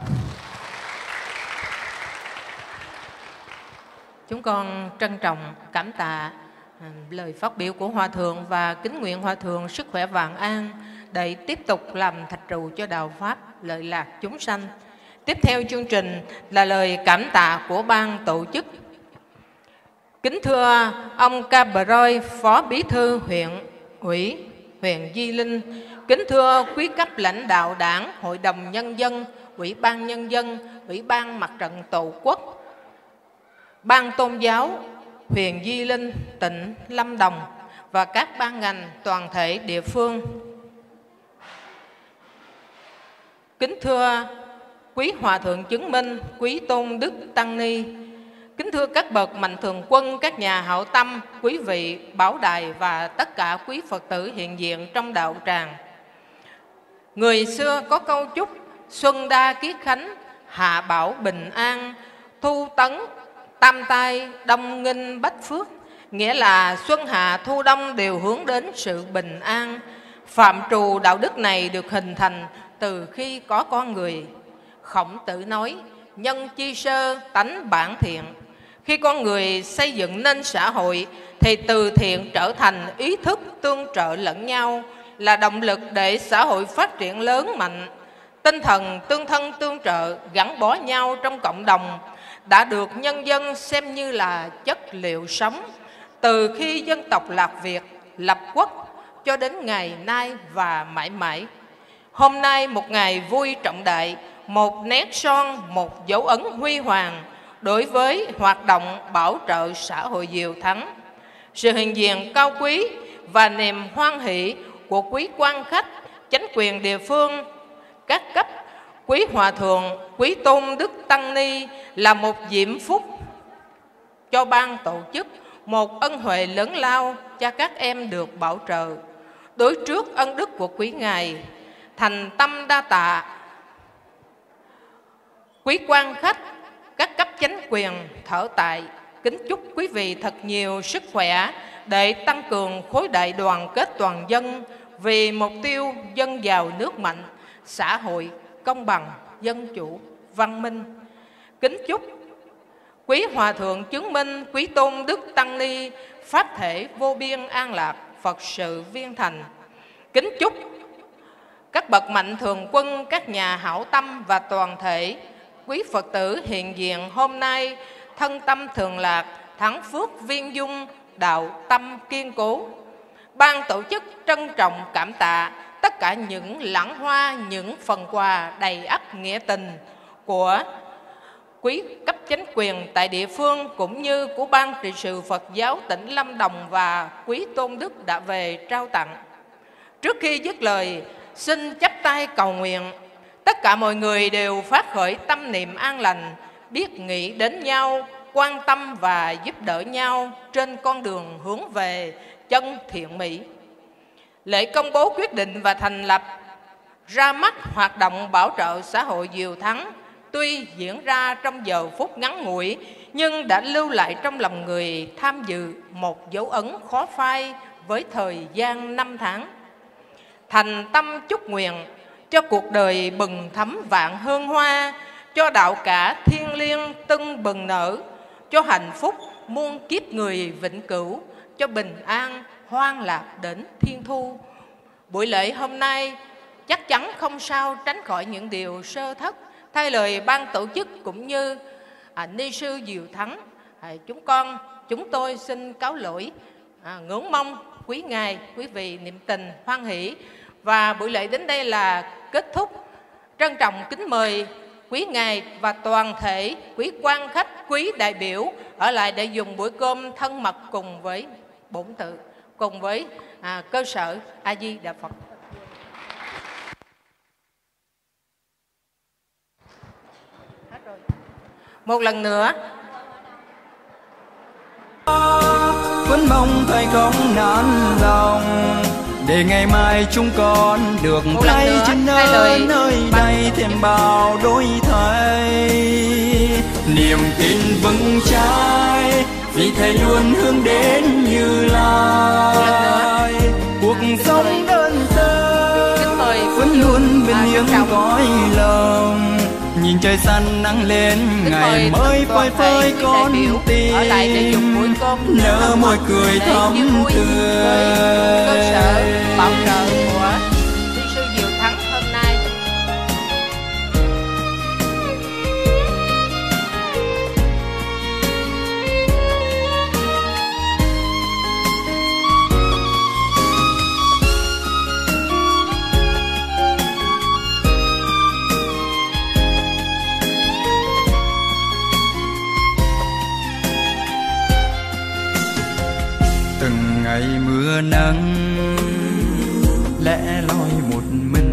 Chúng con trân trọng cảm tạ lời phát biểu của Hòa Thượng và kính nguyện Hòa Thượng sức khỏe vạn an để tiếp tục làm thạch trụ cho đạo Pháp lợi lạc chúng sanh. Tiếp theo chương trình là lời cảm tạ của ban tổ chức. Kính thưa ông Ca Bờ Roi, Phó Bí thư huyện ủy, huyện Di Linh. Kính thưa quý cấp lãnh đạo Đảng, Hội đồng Nhân dân, Ủy ban Nhân dân, Ủy ban Mặt trận Tổ quốc, Ban Tôn giáo huyện Di Linh, tỉnh Lâm Đồng và các ban ngành toàn thể địa phương. Kính thưa quý Hòa thượng chứng minh, quý Tôn Đức Tăng Ni, kính thưa các bậc mạnh thường quân, các nhà hảo tâm, quý vị bảo đài và tất cả quý Phật tử hiện diện trong đạo tràng. Người xưa có câu chúc xuân đa kiết khánh, hạ bảo bình an, thu tấn tam tai, đông nghinh bách phước, nghĩa là xuân hạ thu đông đều hướng đến sự bình an. Phạm trù đạo đức này được hình thành từ khi có con người. Khổng Tử nói, nhân chi sơ, tánh bản thiện. Khi con người xây dựng nên xã hội thì từ thiện trở thành ý thức tương trợ lẫn nhau, là động lực để xã hội phát triển lớn mạnh. Tinh thần tương thân tương trợ, gắn bó nhau trong cộng đồng đã được nhân dân xem như là chất liệu sống từ khi dân tộc Lạc Việt lập quốc cho đến ngày nay và mãi mãi. Hôm nay một ngày vui trọng đại, một nét son, một dấu ấn huy hoàng đối với hoạt động bảo trợ xã hội Diệu Thắng. Sự hiện diện cao quý và niềm hoan hỷ của quý quan khách, chính quyền địa phương, các cấp, quý Hòa thượng, quý Tôn Đức Tăng Ni là một diễm phúc cho ban tổ chức, một ân huệ lớn lao cho các em được bảo trợ. Đối trước ân đức của quý Ngài, thành tâm đa tạ. Quý quan khách, các cấp chính quyền thở tại, kính chúc quý vị thật nhiều sức khỏe để tăng cường khối đại đoàn kết toàn dân vì mục tiêu dân giàu nước mạnh, xã hội công bằng, dân chủ, văn minh. Kính chúc quý Hòa thượng chứng minh, quý Tôn Đức Tăng Ni pháp thể vô biên an lạc, Phật sự viên thành. Kính chúc các bậc mạnh thường quân, các nhà hảo tâm và toàn thể quý Phật tử hiện diện hôm nay thân tâm thường lạc, thắng phước viên dung, đạo tâm kiên cố. Ban tổ chức trân trọng cảm tạ tất cả những lẵng hoa, những phần quà đầy ắp nghĩa tình của quý cấp chính quyền tại địa phương cũng như của Ban trị sự Phật giáo tỉnh Lâm Đồng và quý Tôn Đức đã về trao tặng. Trước khi dứt lời, xin chắp tay cầu nguyện, tất cả mọi người đều phát khởi tâm niệm an lành, biết nghĩ đến nhau, quan tâm và giúp đỡ nhau trên con đường hướng về chân thiện mỹ. Lễ công bố quyết định và thành lập ra mắt hoạt động bảo trợ xã hội Diệu Thắng tuy diễn ra trong giờ phút ngắn ngủi nhưng đã lưu lại trong lòng người tham dự một dấu ấn khó phai với thời gian 5 tháng. Thành tâm chúc nguyện cho cuộc đời bừng thắm vạn hương hoa, cho đạo cả thiên liêng tưng bừng nở, cho hạnh phúc muôn kiếp người vĩnh cửu, cho bình an hoan lạc đến thiên thu. Buổi lễ hôm nay chắc chắn không sao tránh khỏi những điều sơ thất. Thay lời ban tổ chức cũng như ni sư Diệu Thắng, chúng tôi xin cáo lỗi, ngưỡng mong quý ngài, quý vị niệm tình hoan hỷ. Và buổi lễ đến đây là kết thúc. Trân trọng kính mời quý ngài và toàn thể quý quan khách, quý đại biểu ở lại để dùng bữa cơm thân mật cùng với bổn tự, cùng với cơ sở A Di Đà Phật. Một lần nữa, vẫn mong thầy không nản lòng để ngày mai chúng con được tay chân nơi đây thêm bao đổi thay. Niềm tin vững chãi vì thầy luôn hướng đến Như Lai. Cuộc sống đơn sơ vẫn luôn bên những cõi lòng, nhìn trời xanh nắng lên ngày mới phơi phới con tim, nở môi cười thắm tươi. Cơ sở bảo trợ của ni sư Diệu Thắng hôm nay. ngày mưa nắng lẻ loi một mình